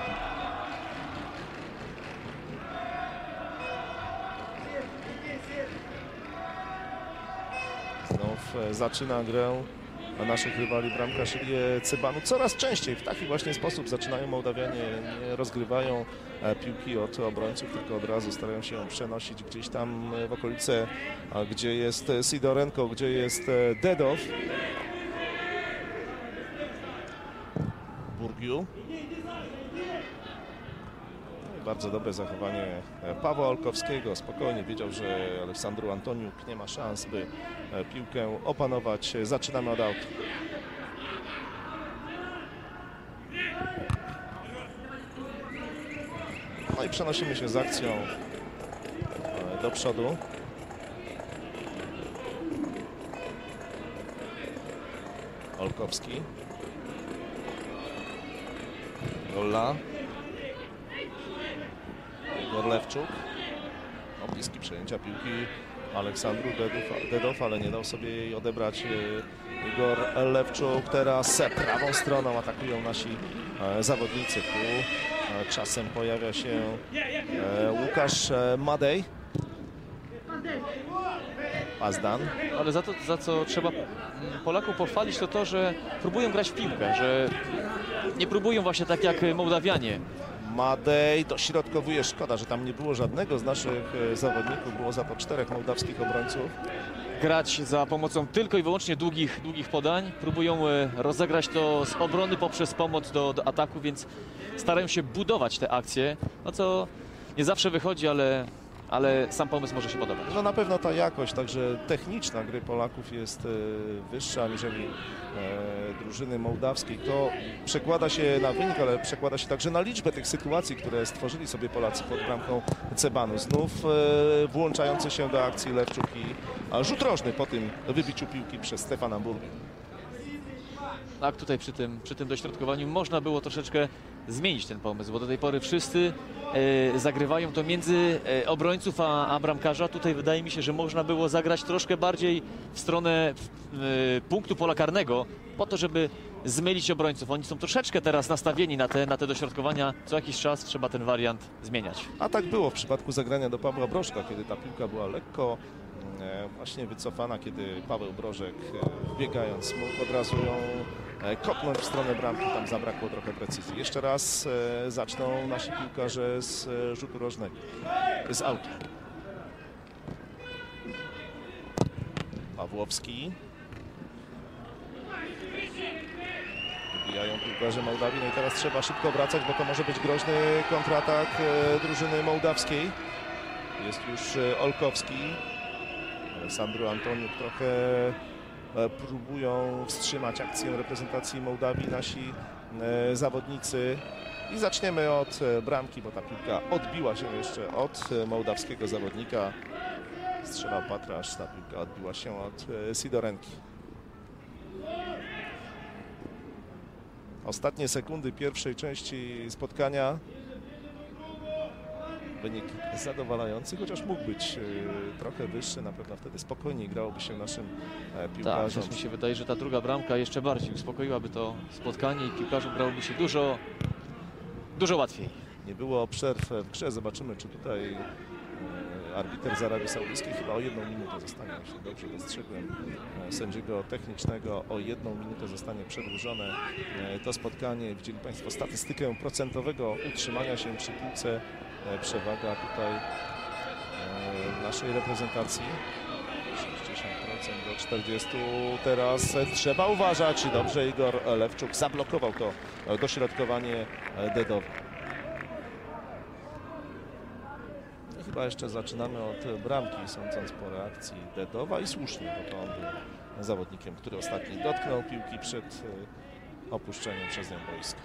Znów zaczyna grę naszych rywali bramkarz Ilię Cebanu. Coraz częściej w taki właśnie sposób zaczynają Mołdawianie, nie rozgrywają piłki od obrońców, tylko od razu starają się przenosić gdzieś tam w okolice, gdzie jest Sidorenko, gdzie jest Dedow. Burgiu. Bardzo dobre zachowanie Pawła Olkowskiego. Spokojnie wiedział, że Aleksandru Antoniuk nie ma szans, by piłkę opanować. Zaczynamy od autu. No i przenosimy się z akcją do przodu. Olkowski. Gola. Igor Lewczuk. No, bliski przejęcia piłki Aleksandru Dedow, ale nie dał sobie jej odebrać Igor Lewczuk. Teraz prawą stroną atakują nasi zawodnicy. Tu czasem pojawia się Łukasz Madej. Pazdan. Ale za to, za co trzeba mm, Polaków pochwalić, to to, że próbują grać w piłkę, że nie próbują właśnie tak jak Mołdawianie. Madej dośrodkowuje, szkoda, że tam nie było żadnego z naszych e, zawodników, było za to czterech mołdawskich obrońców. Grać za pomocą tylko i wyłącznie długich, długich podań. Próbują e, rozegrać to z obrony poprzez pomoc do, do ataku, więc starają się budować te akcje, no co nie zawsze wychodzi, ale, ale sam pomysł może się podobać. No na pewno ta jakość, także techniczna gry Polaków jest e, wyższa aniżeli e, drużyny mołdawskiej. To przekłada się na wynik, ale przekłada się także na liczbę tych sytuacji, które stworzyli sobie Polacy pod bramką Cebanu. Znów e, włączający się do akcji Lewczuk i a rzut rożny po tym wybiciu piłki przez Stefana Burgę. Tak, tutaj przy tym, przy tym dośrodkowaniu można było troszeczkę zmienić ten pomysł, bo do tej pory wszyscy e, zagrywają to między e, obrońców a, a bramkarza. Tutaj wydaje mi się, że można było zagrać troszkę bardziej w stronę e, punktu pola karnego, po to, żeby zmylić obrońców. Oni są troszeczkę teraz nastawieni na te, na te dośrodkowania. Co jakiś czas trzeba ten wariant zmieniać. A tak było w przypadku zagrania do Pawła Brożka, kiedy ta piłka była lekko e, właśnie wycofana, kiedy Paweł Brożek e, biegając mógł od razu ją e, kopnąć w stronę bramki. Tam zabrakło trochę precyzji. Jeszcze raz e, zaczną nasi piłkarze z e, rzutu rożnego, z autu. Pawłowski. Wybijają piłkarze Mołdawii, no i teraz trzeba szybko wracać, bo to może być groźny kontratak e, drużyny mołdawskiej. Jest już e, Olkowski. Alessandro Antoniuk trochę e, próbują wstrzymać akcję reprezentacji Mołdawii nasi e, zawodnicy. I zaczniemy od e, bramki, bo ta piłka odbiła się jeszcze od e, mołdawskiego zawodnika. Strzelał Patrasz, ta piłka odbiła się od e, Sidorenki. Ostatnie sekundy pierwszej części spotkania. Wynik zadowalający, chociaż mógł być y, trochę wyższy. Na pewno wtedy spokojniej grałoby się naszym e, piłkarzom. Tak, mi się wydaje, że ta druga bramka jeszcze bardziej uspokoiłaby to spotkanie i piłkarzom grałoby się dużo, dużo łatwiej. Nie było przerw w grze. Zobaczymy, czy tutaj e, arbiter z Arabii Saudyjskiej chyba o jedną minutę zostanie, jeśli dobrze dostrzegłem e, sędziego technicznego, o jedną minutę zostanie przedłużone e, to spotkanie. Widzieli Państwo statystykę procentowego utrzymania się przy piłce. E, przewaga tutaj e, naszej reprezentacji. sześćdziesiąt procent do czterdziestu procent. Teraz e, trzeba uważać. Dobrze Igor Lewczuk zablokował to e, dośrodkowanie e, Dedowi. Chyba jeszcze zaczynamy od bramki, sądząc po reakcji Dedowa i słusznie, bo to on był zawodnikiem, który ostatni dotknął piłki przed opuszczeniem przez nią boiska.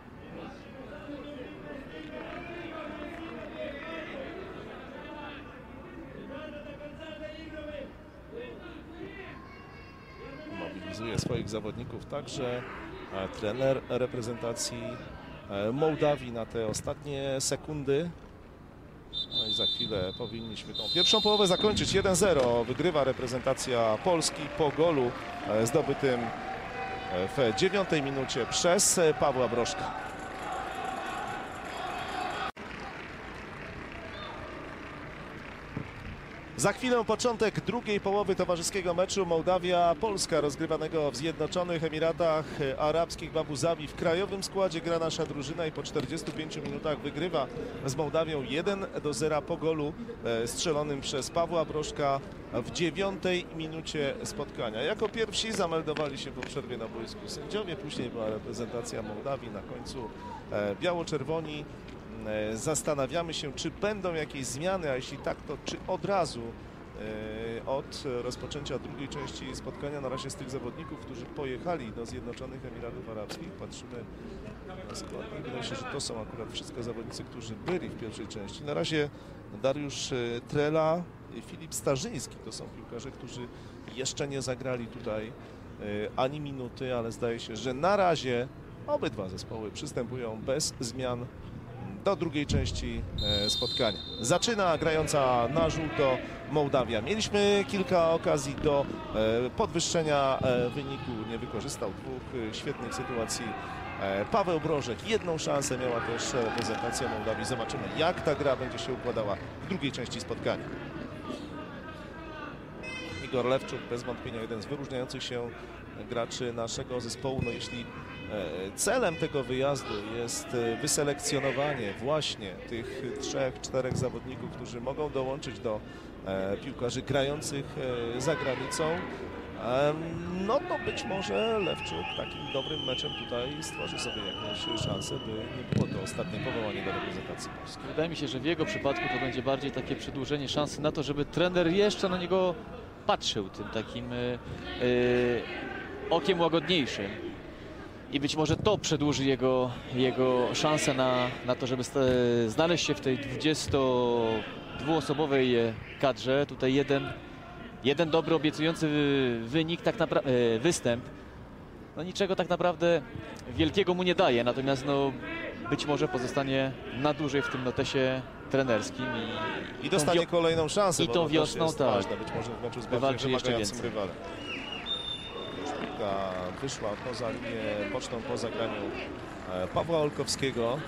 Mobilizuje swoich zawodników także trener reprezentacji Mołdawii na te ostatnie sekundy. No i za chwilę powinniśmy tą pierwszą połowę zakończyć. jeden zero wygrywa reprezentacja Polski po golu zdobytym w dziewiątej minucie przez Pawła Brożka. Za chwilę początek drugiej połowy towarzyskiego meczu Mołdawia-Polska rozgrywanego w Zjednoczonych Emiratach Arabskich w Abu Zabi. W krajowym składzie gra nasza drużyna i po czterdziestu pięciu minutach wygrywa z Mołdawią jeden do zera po golu strzelonym przez Pawła Brożka w dziewiątej minucie spotkania. Jako pierwsi zameldowali się po przerwie na boisku sędziowie, później była reprezentacja Mołdawii, na końcu biało-czerwoni. Zastanawiamy się, czy będą jakieś zmiany, a jeśli tak, to czy od razu od rozpoczęcia drugiej części spotkania. Na razie z tych zawodników, którzy pojechali do Zjednoczonych Emiratów Arabskich, patrzymy na skład. Wydaje się, że to są akurat wszystko zawodnicy, którzy byli w pierwszej części. Na razie Dariusz Trela i Filip Starzyński to są piłkarze, którzy jeszcze nie zagrali tutaj ani minuty, ale zdaje się, że na razie obydwa zespoły przystępują bez zmian do drugiej części spotkania. Zaczyna grająca na żółto Mołdawia. Mieliśmy kilka okazji do podwyższenia wyniku. Nie wykorzystał dwóch świetnych sytuacji Paweł Brożek. Jedną szansę miała też reprezentacja Mołdawii. Zobaczymy, jak ta gra będzie się układała w drugiej części spotkania. Igor Lewczuk, bez wątpienia jeden z wyróżniających się graczy naszego zespołu. No jeśli celem tego wyjazdu jest wyselekcjonowanie właśnie tych trzech, czterech zawodników, którzy mogą dołączyć do piłkarzy grających za granicą, no to być może Lewczuk takim dobrym meczem tutaj stworzy sobie jakąś szansę, by nie było to ostatnie powołanie do reprezentacji Polski. Wydaje mi się, że w jego przypadku to będzie bardziej takie przedłużenie szansy na to, żeby trener jeszcze na niego patrzył tym takim yy, okiem łagodniejszym. I być może to przedłuży jego, jego szansę na, na to, żeby znaleźć się w tej dwudziestodwuosobowej kadrze. Tutaj jeden, jeden dobry, obiecujący wynik, tak naprawdę występ. No niczego tak naprawdę wielkiego mu nie daje, natomiast no, być może pozostanie na dłużej w tym notesie trenerskim. I, I dostanie kolejną szansę, i bo tą to wiosną, jest tak. ważne, być może w meczu z bardziej Wywalczy jeszcze wymagającym więcej. rywalem. Piłka wyszła poza linię boczną po zagraniu Pawła Olkowskiego.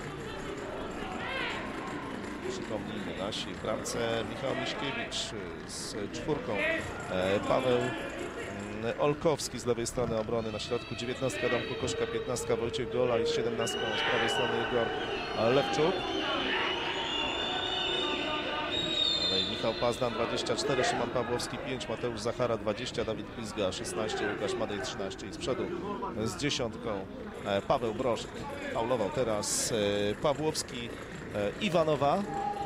Przypomnijmy, nasi w bramce Michał Miśkiewicz z czwórką, Paweł Olkowski z lewej strony obrony, na środku dziewiętnastka Adam Kokoszka, piętnastka Wojciech Gola i z siedemnastką z prawej strony Igor Lewczuk. Michał Pazdan dwadzieścia cztery, Szymon Pawłowski pięć, Mateusz Zachara dwadzieścia, Dawid Pizga szesnaście, Łukasz Madej trzynaście i z przodu z dziesiątką Paweł Brożek. Faulował teraz Pawłowski, Iwanowa.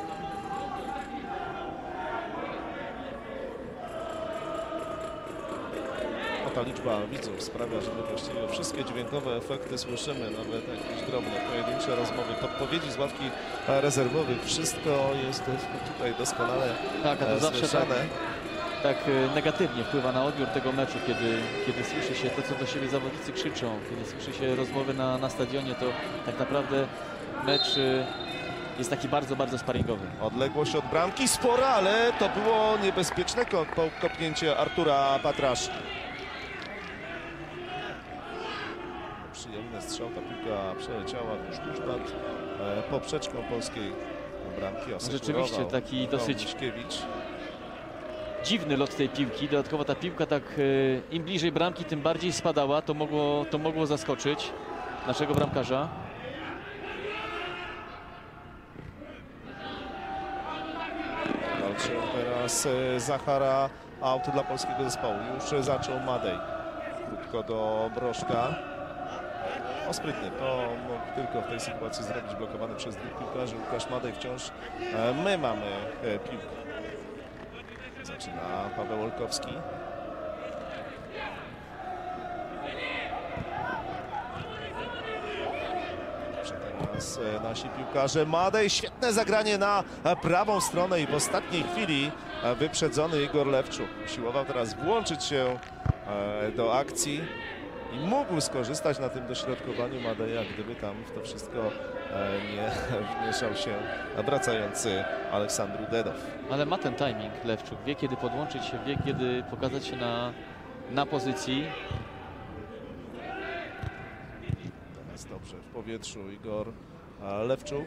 Ta liczba widzów sprawia, że my właściwie wszystkie dźwiękowe efekty słyszymy, nawet jakieś drobne pojedyncze rozmowy, podpowiedzi z ławki rezerwowych, wszystko jest tutaj doskonale tak, a to zawsze słyszane. Tak, tak negatywnie wpływa na odbiór tego meczu, kiedy, kiedy słyszy się to, co do siebie zawodnicy krzyczą, kiedy słyszy się rozmowy na, na stadionie, to tak naprawdę mecz jest taki bardzo, bardzo sparingowy. Odległość od bramki spora, ale to było niebezpieczne kopnięcie Artura Patrasz. Przyjemny strzał, ta piłka przeleciała tuż, tuż nad e, poprzeczką polskiej bramki. Rzeczywiście taki dosyć Miśkiewicz. Dziwny lot tej piłki. Dodatkowo ta piłka tak e, im bliżej bramki, tym bardziej spadała. To mogło, to mogło zaskoczyć naszego bramkarza. Walczył teraz e, Zachara, aut dla polskiego zespołu. Już zaczął Madej. Krótko do Brożka. O, sprytnie, to mógł tylko w tej sytuacji zrobić, blokowany przez dwóch piłkarzy. Łukasz Madej wciąż. E, my mamy e, piłkę. Zaczyna Paweł Olkowski. Teraz e, nasi piłkarze. Madej, świetne zagranie na e, prawą stronę i w ostatniej chwili e, wyprzedzony Igor Lewczuk. Usiłował teraz włączyć się e, do akcji. I mógł skorzystać na tym dośrodkowaniu Madeja, gdyby tam w to wszystko nie wmieszał się wracający Aleksandru Dedow. Ale ma ten timing Lewczuk, wie kiedy podłączyć się, wie kiedy pokazać się na, na pozycji. Teraz dobrze w powietrzu Igor Lewczuk.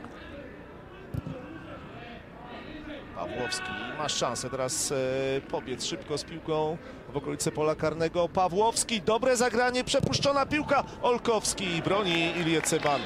Pawłowski ma szansę teraz e, pobiec szybko z piłką w okolice pola karnego. Pawłowski, dobre zagranie, przepuszczona piłka. Olkowski broni Ilię Ceban.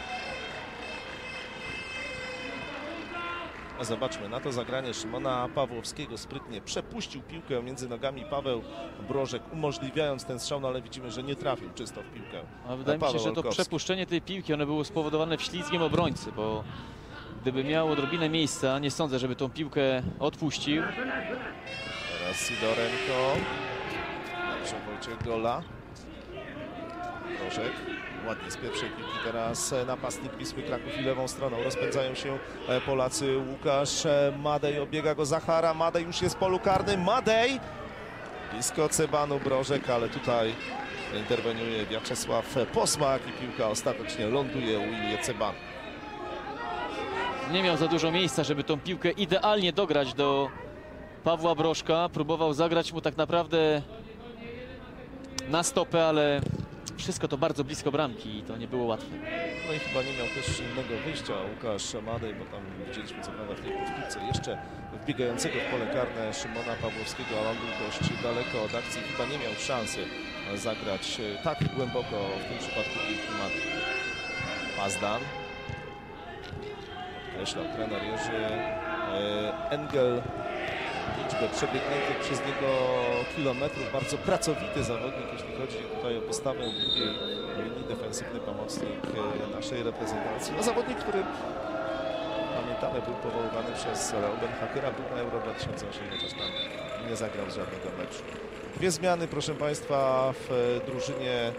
Zobaczmy na to zagranie Szymona Pawłowskiego. Sprytnie przepuścił piłkę między nogami Paweł Brożek, umożliwiając ten strzał, no ale widzimy, że nie trafił czysto w piłkę. A wydaje Paweł mi się, że to Olkowski. przepuszczenie tej piłki, ono było spowodowane wślizgiem obrońcy, bo gdyby miał odrobinę miejsca, nie sądzę, żeby tą piłkę odpuścił. Teraz Sidorenko. Dobrze, Wojciech Gola. Brożek. Ładnie z pierwszej piłki teraz napastnik Wisły Kraków i lewą stroną rozpędzają się Polacy. Łukasz Madej, obiega go Zachara. Madej już jest w polu karnym. Madej! Blisko Cebanu Brożek, ale tutaj interweniuje Wiaczesław Posmak i piłka ostatecznie ląduje u Ilie Cebanu. Nie miał za dużo miejsca, żeby tą piłkę idealnie dograć do Pawła Brożka. Próbował zagrać mu tak naprawdę na stopę, ale wszystko to bardzo blisko bramki i to nie było łatwe. No i chyba nie miał też innego wyjścia Łukasz Madej, bo tam widzieliśmy co prawda w tej powtórce jeszcze wbiegającego w pole karne Szymona Pawłowskiego, ale on był dość daleko od akcji, chyba nie miał szansy zagrać tak głęboko w tym przypadku piłki Madej. Pazdan. Podkreślał trener Jerzy Engel liczbę przebiegniętych przez niego kilometrów. Bardzo pracowity zawodnik, jeśli chodzi tutaj o postawę w drugiej linii, defensywny pomocnik naszej reprezentacji. No, zawodnik, który pamiętamy był powoływany przez Reuben Hakera, był na Euro dwa tysiące osiem, chociaż tam nie zagrał z żadnego meczu. Dwie zmiany, proszę Państwa, w drużynie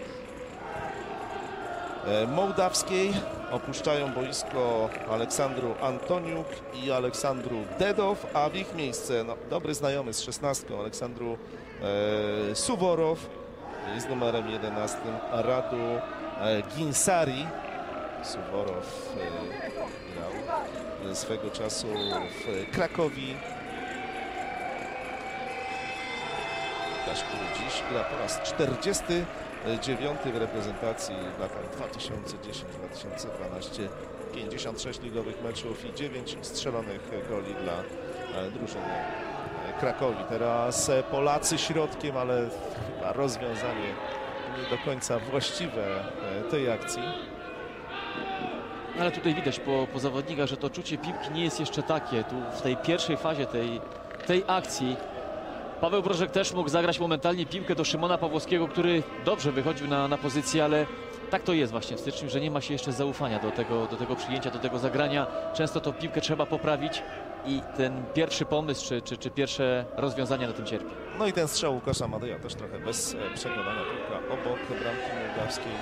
mołdawskiej. Opuszczają boisko Aleksandru Antoniuk i Aleksandru Dedow, a w ich miejsce no, dobry znajomy z szesnastką Aleksandru e, Suworow i z numerem jedenastym Radu e, Ginsari. Suworow e, grał swego czasu w Krakowi. Łukasz, który dziś gra po raz czterdziesty dziewiąty w reprezentacji w latach dwa tysiące dziesiąty do dwa tysiące dwunastego. pięćdziesiąt sześć ligowych meczów i dziewięć strzelonych goli dla drużyny Krakowi. Teraz Polacy środkiem, ale chyba rozwiązanie nie do końca właściwe tej akcji. Ale tutaj widać po, po zawodnikach, że to czucie piłki nie jest jeszcze takie. Tu w tej pierwszej fazie tej, tej akcji Paweł Brożek też mógł zagrać momentalnie piłkę do Szymona Pawłowskiego, który dobrze wychodził na, na pozycję, ale tak to jest właśnie w styczniu, że nie ma się jeszcze zaufania do tego, do tego przyjęcia, do tego zagrania. Często tą piłkę trzeba poprawić i ten pierwszy pomysł, czy, czy, czy pierwsze rozwiązania na tym cierpi. No i ten strzał Łukasza Madeja też trochę bez przekonania, piłka obok bramki mołdawskiej.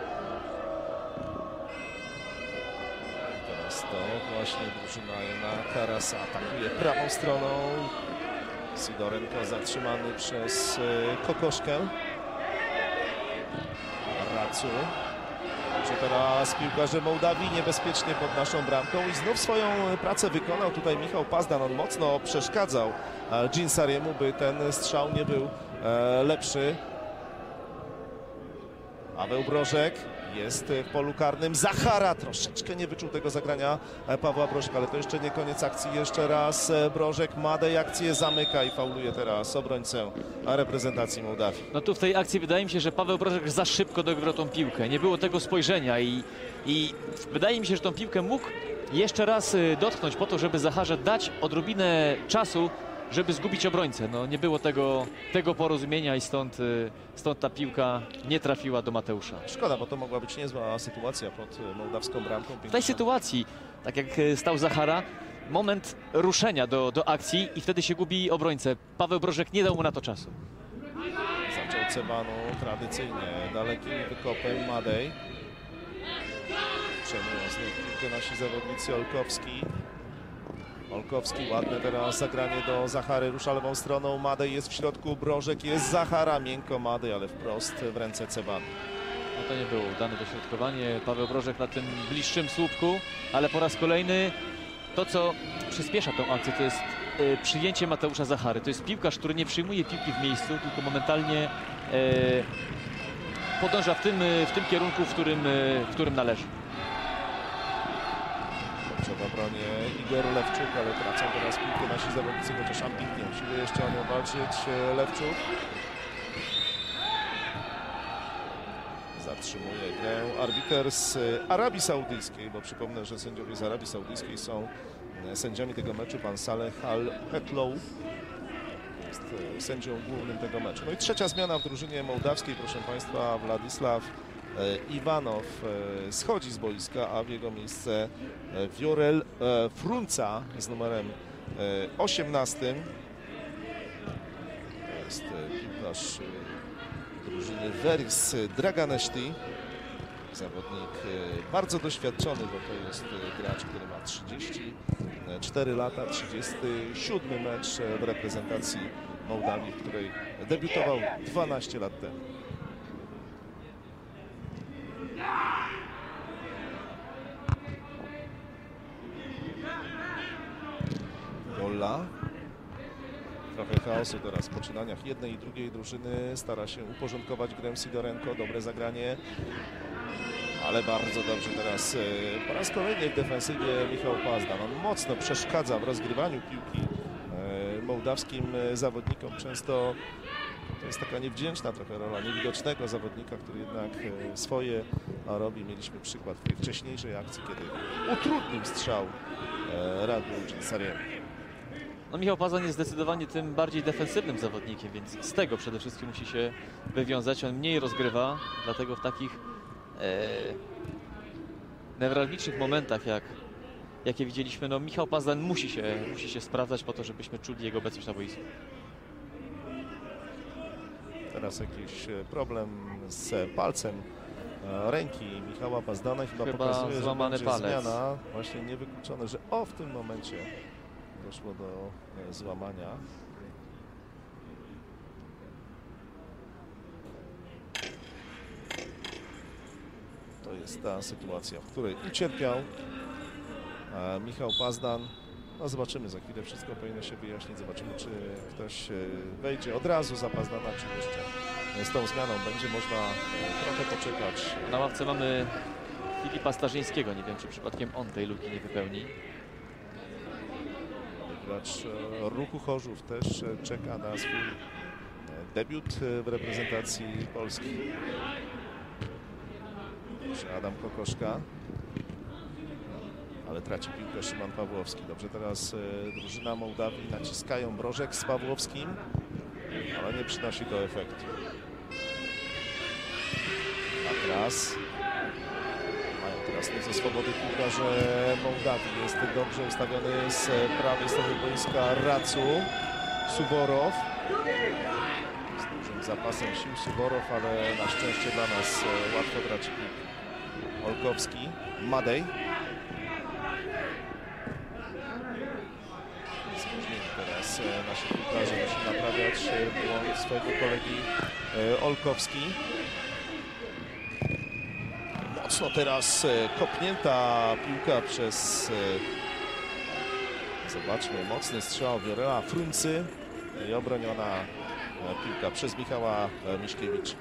Teraz to właśnie drużyna Jana Karasa atakuje prawą stroną. Sidorenko zatrzymany przez Kokoszkę. Racu. Że teraz piłkarze Mołdawii niebezpiecznie pod naszą bramką i znów swoją pracę wykonał tutaj Michał Pazdan. On mocno przeszkadzał Ginsariemu, by ten strzał nie był lepszy. Paweł Brożek jest w polu karnym. Zachara troszeczkę nie wyczuł tego zagrania Pawła Brożka, ale to jeszcze nie koniec akcji. Jeszcze raz Brożek, Madej akcję zamyka i fauluje teraz obrońcę reprezentacji Mołdawii. No tu w tej akcji wydaje mi się, że Paweł Brożek za szybko dograł tą piłkę. Nie było tego spojrzenia i, i wydaje mi się, że tą piłkę mógł jeszcze raz dotknąć po to, żeby Zacharze dać odrobinę czasu, żeby zgubić obrońcę. No nie było tego, tego porozumienia i stąd, stąd ta piłka nie trafiła do Mateusza. Szkoda, bo to mogła być niezła sytuacja pod mołdawską bramką. W tej sytuacji, tak jak stał Zachara, moment ruszenia do, do akcji i wtedy się gubi obrońcę. Paweł Brożek nie dał mu na to czasu. Zaczął Cebanu tradycyjnie dalekim wykopem Madej. Przejmują znów piłkę nasi zawodnicy. Olkowski. Olkowski, ładne teraz zagranie do Zachary, rusza lewą stroną, Madej jest w środku, Brożek jest, Zachara, miękko Madej, ale wprost w ręce Cebanu. No to nie było udane dośrodkowanie, Paweł Brożek na tym bliższym słupku, ale po raz kolejny to, co przyspiesza tą akcję, to jest y, przyjęcie Mateusza Zachary. To jest piłkarz, który nie przyjmuje piłki w miejscu, tylko momentalnie y, podąża w tym, w tym kierunku, w którym, y, w którym należy. W obronie Igor Lewczuk, ale tracą teraz piłkę nasi zawodnicy, chociaż ambitnie usiłuje jeszcze o nią walczyć Lewczuk. Zatrzymuje grę arbiter z Arabii Saudyjskiej, bo przypomnę, że sędziowie z Arabii Saudyjskiej są sędziami tego meczu. Pan Saleh Al-Hetlow jest sędzią głównym tego meczu. No i trzecia zmiana w drużynie mołdawskiej, proszę Państwa, Władysław Iwanow schodzi z boiska, a w jego miejsce Viorel Frunza z numerem osiemnastym. To jest piłkarz drużyny Veris Draganeszti. Zawodnik bardzo doświadczony, bo to jest gracz, który ma trzydzieści cztery lata, trzydziesty siódmy mecz w reprezentacji Mołdawii, w której debiutował dwanaście lat temu. Golla. Trochę chaosu teraz w poczynaniach jednej i drugiej drużyny. Stara się uporządkować grę Sidorenko. Dobre zagranie. Ale bardzo dobrze teraz po raz kolejny w defensywie Michał Pazdan. On mocno przeszkadza w rozgrywaniu piłki mołdawskim zawodnikom. Często to jest taka niewdzięczna trochę rola niewidocznego zawodnika, który jednak swoje robi. Mieliśmy przykład w tej wcześniejszej akcji, kiedy utrudnił strzał Radu Czansariego. No, Michał Pazdan jest zdecydowanie tym bardziej defensywnym zawodnikiem, więc z tego przede wszystkim musi się wywiązać. On mniej rozgrywa, dlatego w takich e, newralgicznych momentach, jak, jakie widzieliśmy, no Michał Pazdan musi się, musi się sprawdzać po to, żebyśmy czuli jego obecność na boisku. Teraz jakiś problem z palcem ręki Michała Pazdana. Chyba, Chyba pokazuje, złamany że palec. Zmiana. Właśnie niewykluczone, że o w tym momencie doszło do e, złamania. To jest ta sytuacja, w której ucierpiał e, Michał Pazdan. No zobaczymy za chwilę, wszystko powinno się wyjaśnić. Zobaczymy, czy ktoś e, wejdzie od razu za Pazdana, czy jeszcze z tą zmianą będzie można e, trochę poczekać. Na ławce mamy Filipa Starzyńskiego. Nie wiem, czy przypadkiem on tej luki nie wypełni. Gracz Ruchu Chorzów też czeka na swój debiut w reprezentacji Polski. Adam Kokoszka. Ale traci piłkę Szymon Pawłowski. Dobrze, teraz drużyna Mołdawii naciskają Brożek z Pawłowskim, ale nie przynosi to efektu. A teraz mają teraz nieco swobody piłkarze Mołdawii. Jest dobrze ustawiony z prawej strony boiska Racu. Suworow. Z dużym zapasem sił Suworow, ale na szczęście dla nas łatwo traci piłkę. Olkowski, Madej. Spóźnieni teraz nasi piłkarze musi naprawiać błąd swojego kolegi Olkowski. Mocno teraz kopnięta piłka przez, zobaczmy, mocny strzał Wiorela Fruncy i obroniona piłka przez Michała Miśkiewicza.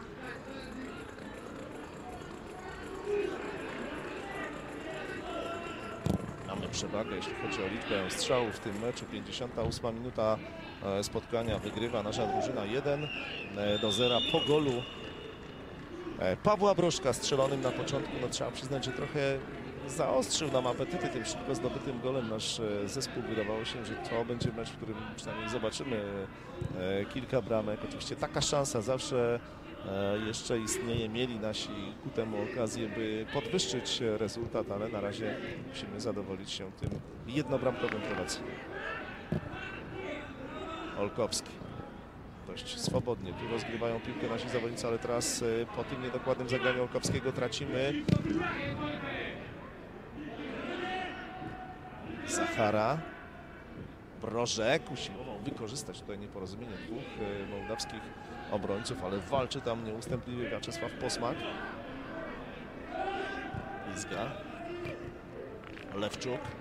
Mamy przewagę, jeśli chodzi o liczbę strzałów w tym meczu. pięćdziesiąta ósma minuta spotkania, wygrywa nasza drużyna jeden do zera po golu Pawła Brożka strzelonym na początku. No, trzeba przyznać, że trochę zaostrzył nam apetyty tym szybko zdobytym golem nasz zespół. Wydawało się, że to będzie mecz, w którym przynajmniej zobaczymy kilka bramek. Oczywiście taka szansa zawsze jeszcze istnieje. Mieli nasi ku temu okazję, by podwyższyć rezultat, ale na razie musimy zadowolić się tym jednobramkowym prowadzeniem. Olkowski. Dość swobodnie tu rozgrywają piłkę nasi zawodnicy, ale teraz po tym niedokładnym zagraniu Olkowskiego tracimy. Zachara. Brożek usiłował wykorzystać tutaj nieporozumienie dwóch mołdawskich obrońców, ale walczy tam nieustępliwie Wiaczesław Posmak. Izga. Lewczuk.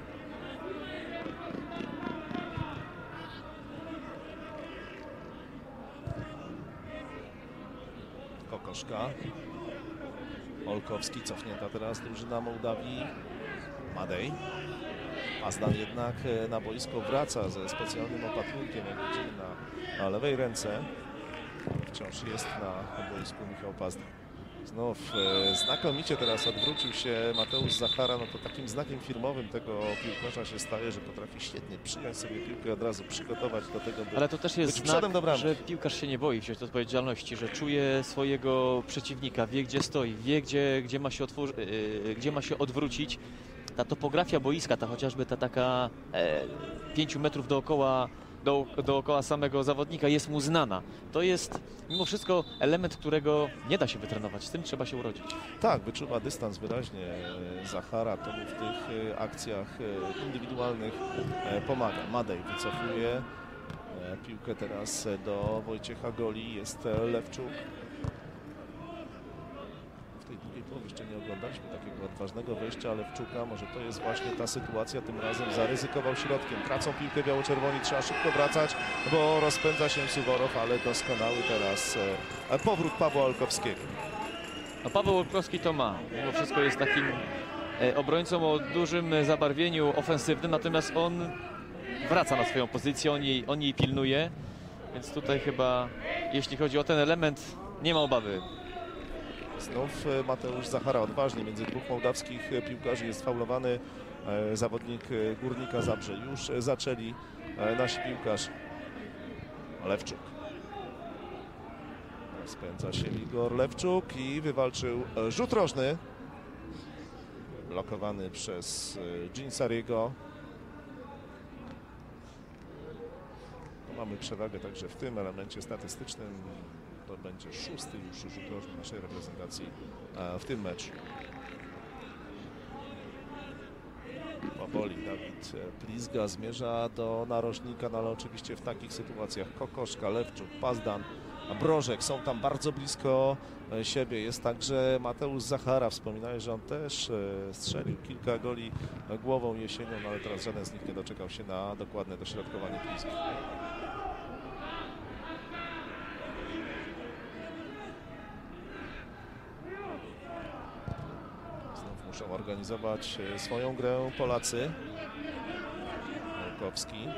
Kokoszka. Olkowski, cofnięta teraz drużyna Mołdawii. Madej. Pazdan jednak na boisko wraca ze specjalnym opatrunkiem, jak widzimy, na, na lewej ręce. Wciąż jest na boisku Michał Pazdan. Znów e, znakomicie teraz odwrócił się Mateusz Zachara. No to takim znakiem firmowym tego piłkarza się staje, że potrafi świetnie przyjąć sobie piłkę, od razu przygotować do tego, by Ale to też jest być znak, do bramki. że piłkarz się nie boi wziąć odpowiedzialności, że czuje swojego przeciwnika, wie gdzie stoi, wie gdzie, gdzie, ma, się otwór, yy, gdzie ma się odwrócić. Ta topografia boiska, ta chociażby ta taka e, pięciu metrów dookoła, do, dookoła samego zawodnika jest mu znana. To jest mimo wszystko element, którego nie da się wytrenować. Z tym trzeba się urodzić. Tak, wyczuwa dystans wyraźnie Zachara. To mu w tych akcjach indywidualnych pomaga. Madej wycofuje piłkę teraz do Wojciecha Goli. Jest Lewczuk. W tej drugiej połowy jeszcze nie oglądaliśmy takiego odważnego wejścia Lewczuka. Może to jest właśnie ta sytuacja, tym razem zaryzykował środkiem. Tracą piłkę biało-czerwoni, trzeba szybko wracać, bo rozpędza się Suworow, ale doskonały teraz e, powrót Pawła Olkowskiego. A Paweł Olkowski to ma. Mimo wszystko jest takim e, obrońcą o dużym zabarwieniu ofensywnym, natomiast on wraca na swoją pozycję, on jej, on jej pilnuje. Więc tutaj chyba, jeśli chodzi o ten element, nie ma obawy. Znów Mateusz Zachara odważnie między dwóch mołdawskich piłkarzy jest faulowany zawodnik Górnika Zabrze. Już zaczęli nasi piłkarze. Lewczuk. Spędza się Igor Lewczuk i wywalczył rzut rożny. Blokowany przez Dżinsariego. Mamy przewagę także w tym elemencie statystycznym. To będzie szósty już rzut rożny naszej reprezentacji w tym meczu. Powoli Dawid Plizga zmierza do narożnika, no ale oczywiście w takich sytuacjach Kokoszka, Lewczuk, Pazdan, Brożek są tam bardzo blisko siebie. Jest także Mateusz Zachara. Wspominałem, że on też strzelił kilka goli głową jesienią, no ale teraz żaden z nich nie doczekał się na dokładne dośrodkowanie Plizgi. Muszą organizować swoją grę Polacy. Olkowski.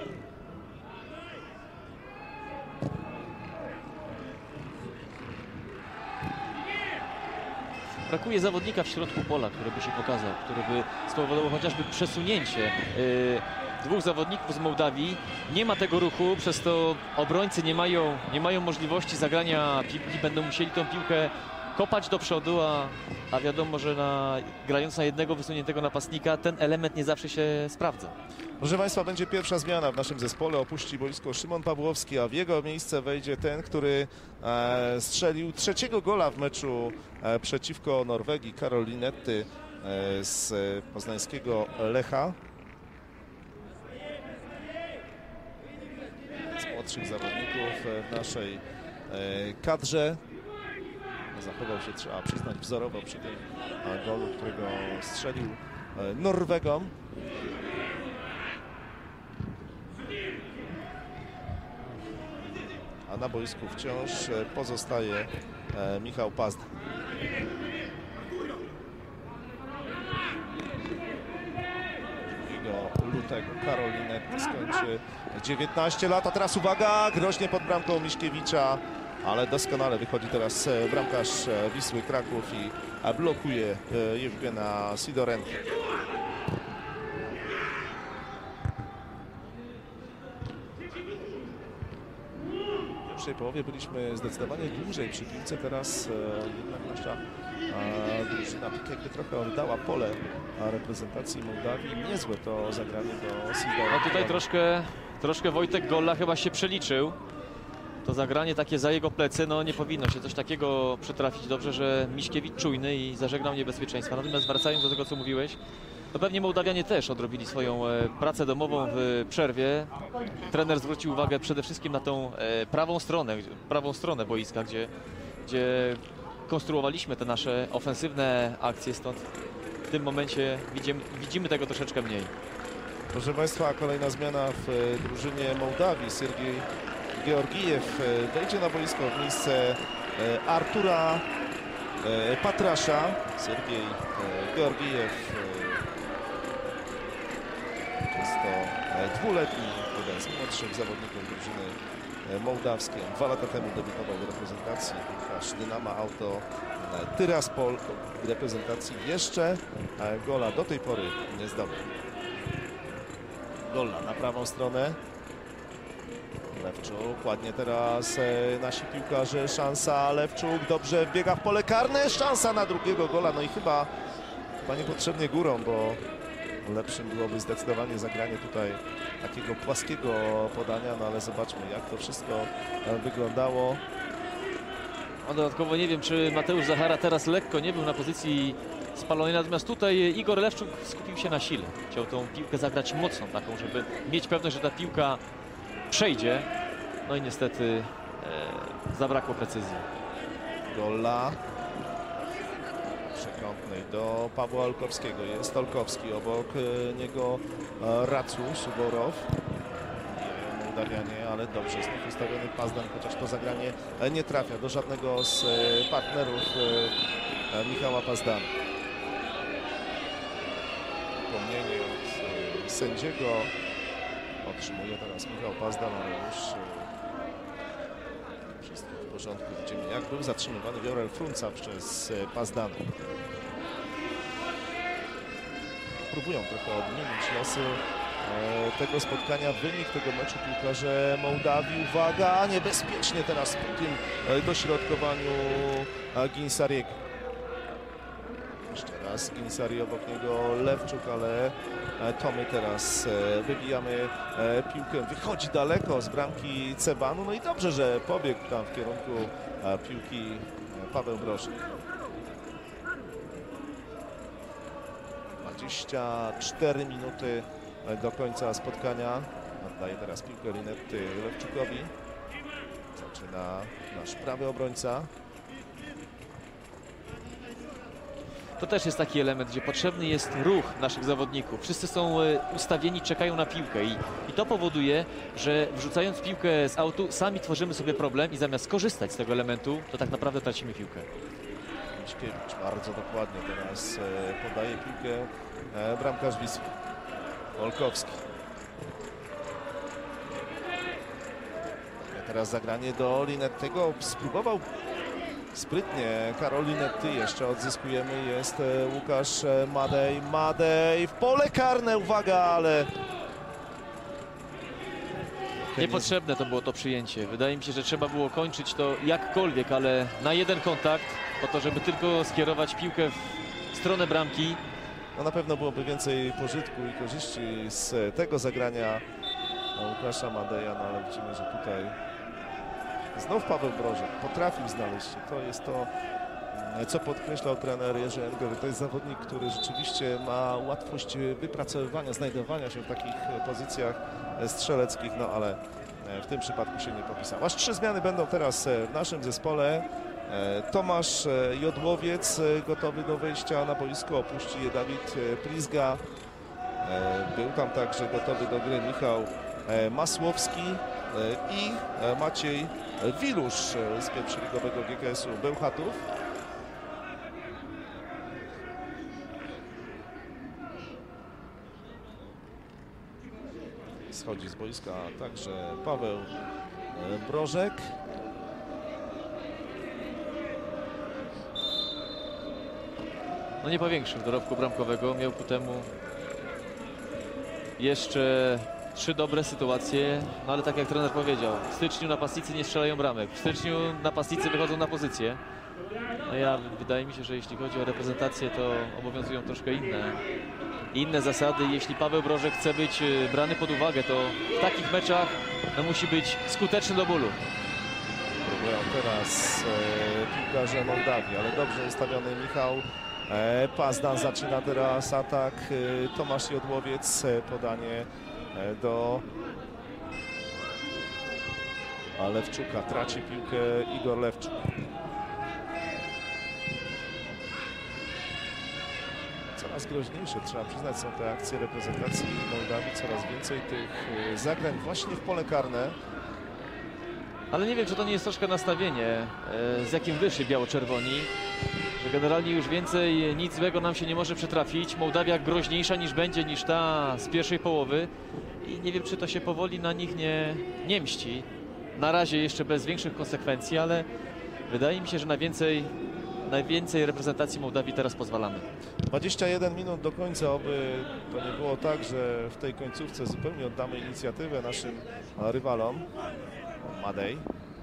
Brakuje zawodnika w środku pola, który by się pokazał, który by spowodował chociażby przesunięcie yy, dwóch zawodników z Mołdawii. Nie ma tego ruchu, przez to obrońcy nie mają, nie mają możliwości zagrania piłki, będą musieli tą piłkę kopać do przodu, a, a wiadomo, że na, grając na jednego wysuniętego napastnika ten element nie zawsze się sprawdza. Proszę Państwa, będzie pierwsza zmiana w naszym zespole. Opuści boisko Szymon Pawłowski, a w jego miejsce wejdzie ten, który e, strzelił trzeciego gola w meczu e, przeciwko Norwegii, Karol Linetty e, z poznańskiego Lecha. Z młodszych zawodników w naszej e, kadrze. Zachował się, trzeba przyznać, wzorowo przy tym golu, którego strzelił Norwegom. A na boisku wciąż pozostaje Michał Pazda. drugiego lutego Karol Linetty skończy dziewiętnaście lat, a teraz uwaga, groźnie pod bramką Miśkiewicza. Ale doskonale wychodzi teraz bramkarz Wisły Kraków i blokuje Jewgena Sidorenta. W pierwszej połowie byliśmy zdecydowanie dłużej przy piłce, teraz jednak nasza drużyna tak jakby trochę oddała pole reprezentacji Mołdawii. Niezłe to zagranie do Sidorenta. No tutaj troszkę, troszkę Wojtek Golla chyba się przeliczył. To zagranie takie za jego plecy, no nie powinno się coś takiego przytrafić. Dobrze, że Miśkiewicz czujny i zażegnał niebezpieczeństwa. Natomiast wracając do tego, co mówiłeś, to pewnie Mołdawianie też odrobili swoją e, pracę domową w przerwie. Trener zwrócił uwagę przede wszystkim na tą e, prawą stronę, prawą stronę boiska, gdzie, gdzie konstruowaliśmy te nasze ofensywne akcje, stąd w tym momencie widzimy, widzimy tego troszeczkę mniej. Proszę Państwa, kolejna zmiana w drużynie Mołdawii. Sergiej Georgijew wejdzie na boisko w miejsce Artura Patrasza. Sergiej Georgijew jest to dwuletni, jeden z młodszych zawodników drużyny mołdawskiej. Dwa lata temu debiutował w reprezentacji piłkarz Dynama Auto Tyraspol. W reprezentacji jeszcze gola do tej pory nie zdobył. Golla na prawą stronę. Lewczuk, ładnie teraz e, nasi piłkarze, szansa, Lewczuk dobrze wbiega w pole karne, szansa na drugiego gola, no i chyba, chyba niepotrzebnie górą, bo lepszym byłoby zdecydowanie zagranie tutaj takiego płaskiego podania, no ale zobaczmy, jak to wszystko e, wyglądało. A dodatkowo nie wiem, czy Mateusz Zachara teraz lekko nie był na pozycji spalonej, natomiast tutaj Igor Lewczuk skupił się na sile. Chciał tą piłkę zagrać mocną, taką, żeby mieć pewność, że ta piłka przejdzie. No i niestety e, zabrakło precyzji. Golla. przekątnej do Pawła Olkowskiego. Jest Olkowski, obok e, niego e, Racu, Suborow. Bijają Mołdawianie, ale dobrze znów ustawiony Pazdan, chociaż to zagranie e, nie trafia do żadnego z e, partnerów e, e, Michała Pazdana. Pomnienie od e, sędziego otrzymuje teraz Michał Pazdan, ale już e, wszystko w porządku. Widzimy, jak był zatrzymywany Wiorel Frunca przez e, Pazdana. Próbują trochę odmienić losy e, tego spotkania, wynik tego meczu piłkarze Mołdawii. Uwaga, niebezpiecznie teraz po tym e, dośrodkowaniu e, Ginsariego. Jeszcze raz Ginsari, obok niego Lewczuk, ale e, to my teraz e, wybijamy e, piłkę. Wychodzi daleko z bramki Cebanu, no i dobrze, że pobiegł tam w kierunku e, piłki e, Paweł Brożek. dwadzieścia cztery minuty do końca spotkania. Oddaje teraz piłkę Linetty Lewczukowi. Zaczyna nasz prawy obrońca. To też jest taki element, gdzie potrzebny jest ruch naszych zawodników. Wszyscy są ustawieni, czekają na piłkę i, i to powoduje, że wrzucając piłkę z autu sami tworzymy sobie problem i zamiast korzystać z tego elementu, to tak naprawdę tracimy piłkę. Miśkiewicz bardzo dokładnie teraz e, podaje piłkę e, bramkarz Wisły Olkowski. A teraz zagranie do Linettego. Spróbował sprytnie Karol Linetty. Jeszcze odzyskujemy. Jest e, Łukasz e, Madej. Madej w pole karne. Uwaga, ale Niepotrzebne to było to przyjęcie. Wydaje mi się, że trzeba było kończyć to jakkolwiek, ale na jeden kontakt, po to, żeby tylko skierować piłkę w stronę bramki. No na pewno byłoby więcej pożytku i korzyści z tego zagrania Łukasza Madeja, no ale widzimy, że tutaj znów Paweł Brożek potrafił znaleźć się. To jest to, co podkreślał trener Jerzy Enger. To jest zawodnik, który rzeczywiście ma łatwość wypracowywania, znajdowania się w takich pozycjach strzeleckich, no ale w tym przypadku się nie popisał. Aż trzy zmiany będą teraz w naszym zespole. Tomasz Jodłowiec gotowy do wejścia na boisko, opuści je Dawid Prizga. Był tam także gotowy do gry Michał Masłowski i Maciej Wilusz z pierwszoligowego G K S u Bełchatów. Schodzi z boiska także Paweł Brożek. No nie powiększył dorobku bramkowego, miał ku temu jeszcze trzy dobre sytuacje, no ale tak jak trener powiedział, w styczniu napastnicy nie strzelają bramek, w styczniu napastnicy wychodzą na pozycję. No ja, wydaje mi się, że jeśli chodzi o reprezentację, to obowiązują troszkę inne, inne zasady. Jeśli Paweł Brożek chce być brany pod uwagę, to w takich meczach no, musi być skuteczny do bólu. Próbują teraz e, piłkarze Mołdawii, ale dobrze ustawiony Michał e, Pazdan. Zaczyna teraz atak. E, Tomasz Jodłowiec, e, podanie e, do Lewczuka. Traci piłkę Igor Lewczuk. Coraz groźniejsze, trzeba przyznać, są te akcje reprezentacji Mołdawii. Coraz więcej tych e, zagrań właśnie w pole karne. Ale nie wiem, czy to nie jest troszkę nastawienie, e, z jakim wyszli biało-czerwoni, że generalnie już więcej nic złego nam się nie może przytrafić. Mołdawia groźniejsza niż będzie, niż ta z pierwszej połowy i nie wiem, czy to się powoli na nich nie, nie mści. Na razie jeszcze bez większych konsekwencji, ale wydaje mi się, że na więcej, na więcej reprezentacji Mołdawii teraz pozwalamy. dwadzieścia jeden minut do końca, oby to nie było tak, że w tej końcówce zupełnie oddamy inicjatywę naszym rywalom. Madej.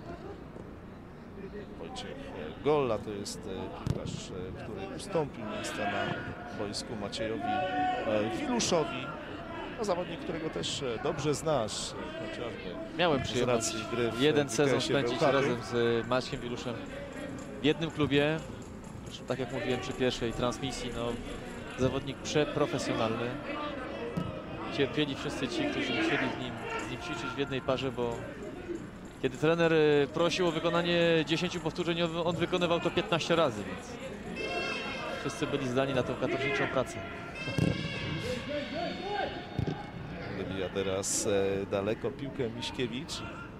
Wojciech Golla to jest piłkarz, który ustąpił miejsca na boisku Maciejowi Wiluszowi. No, zawodnik, którego też dobrze znasz, chociażby Miałem przyjemność gry w jeden sezon G K S-ie spędzić Bełchatów. razem z Maćkiem Wiluszem w jednym klubie. Zresztą, tak jak mówiłem przy pierwszej transmisji, no, zawodnik przeprofesjonalny. Cierpieli wszyscy ci, którzy musieli z nim, z nim ćwiczyć w jednej parze, bo kiedy trener prosił o wykonanie dziesięciu powtórzeń, on wykonywał to piętnaście razy, więc wszyscy byli zdani na tą katorżniczą pracę. Wybija teraz e, daleko piłkę Miśkiewicz.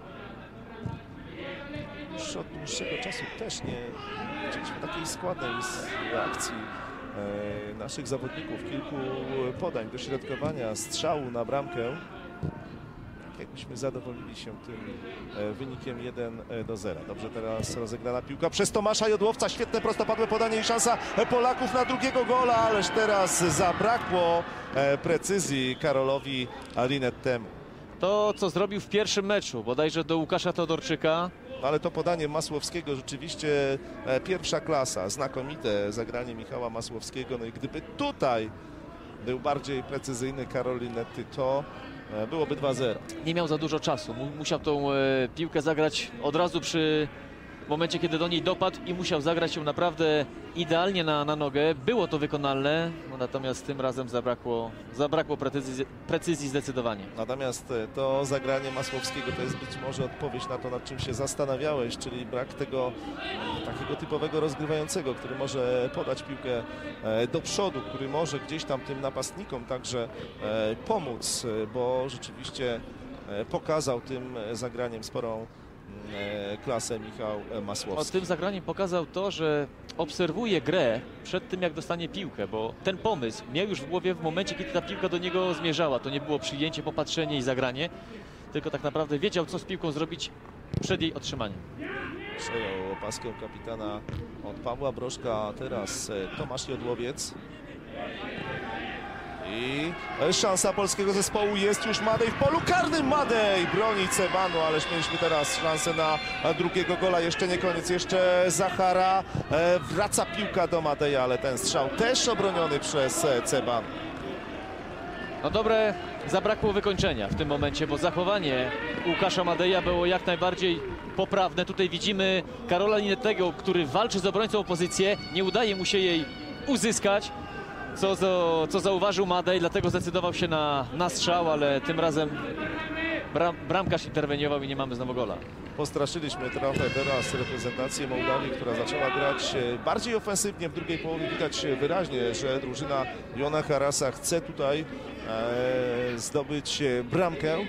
Już od dłuższego czasu też nie widzieliśmy takiej składnej reakcji e, naszych zawodników. Kilku podań, dośrodkowania, strzału na bramkę. Jakbyśmy zadowolili się tym e, wynikiem jeden do zera. Dobrze teraz rozegrana piłka przez Tomasza Jodłowca. Świetne prostopadłe podanie i szansa Polaków na drugiego gola, ależ teraz zabrakło e, precyzji Karolowi Linettemu. To, co zrobił w pierwszym meczu, bodajże do Łukasza Todorczyka. Ale to podanie Masłowskiego rzeczywiście e, pierwsza klasa, znakomite zagranie Michała Masłowskiego. No i gdyby tutaj był bardziej precyzyjny Karol Linetty, to e, byłoby dwa zero. Nie miał za dużo czasu, musiał tą e, piłkę zagrać od razu przy momencie, kiedy do niej dopadł i musiał zagrać ją naprawdę idealnie na, na nogę. Było to wykonalne, no natomiast tym razem zabrakło, zabrakło precyzji, precyzji zdecydowanie. Natomiast to zagranie Masłowskiego to jest być może odpowiedź na to, nad czym się zastanawiałeś, czyli brak tego takiego typowego rozgrywającego, który może podać piłkę do przodu, który może gdzieś tam tym napastnikom także pomóc, bo rzeczywiście pokazał tym zagraniem sporą klasę Michał Masłowski. O tym zagraniem pokazał to, że obserwuje grę przed tym, jak dostanie piłkę, bo ten pomysł miał już w głowie w momencie, kiedy ta piłka do niego zmierzała. To nie było przyjęcie, popatrzenie i zagranie, tylko tak naprawdę wiedział, co z piłką zrobić przed jej otrzymaniem. Przejął opaskę kapitana od Pawła Brożka, a teraz Tomasz Jodłowiec. I szansa polskiego zespołu, jest już Madej w polu karnym. Madej broni Cebanu, ależ mieliśmy teraz szansę na drugiego gola. Jeszcze nie koniec, jeszcze Zachara. Wraca piłka do Madeja, ale ten strzał też obroniony przez Ceban. No dobre, zabrakło wykończenia w tym momencie, bo zachowanie Łukasza Madeja było jak najbardziej poprawne. Tutaj widzimy Karola Linettego, który walczy z obrońcą o pozycję. Nie udaje mu się jej uzyskać. Co, co, co zauważył Madej, dlatego zdecydował się na, na strzał, ale tym razem bram, bramkarz interweniował i nie mamy znowu gola. Postraszyliśmy trochę teraz reprezentację Mołdawii, która zaczęła grać bardziej ofensywnie w drugiej połowie. Widać wyraźnie, że drużyna Jona Harasa chce tutaj e, zdobyć bramkę.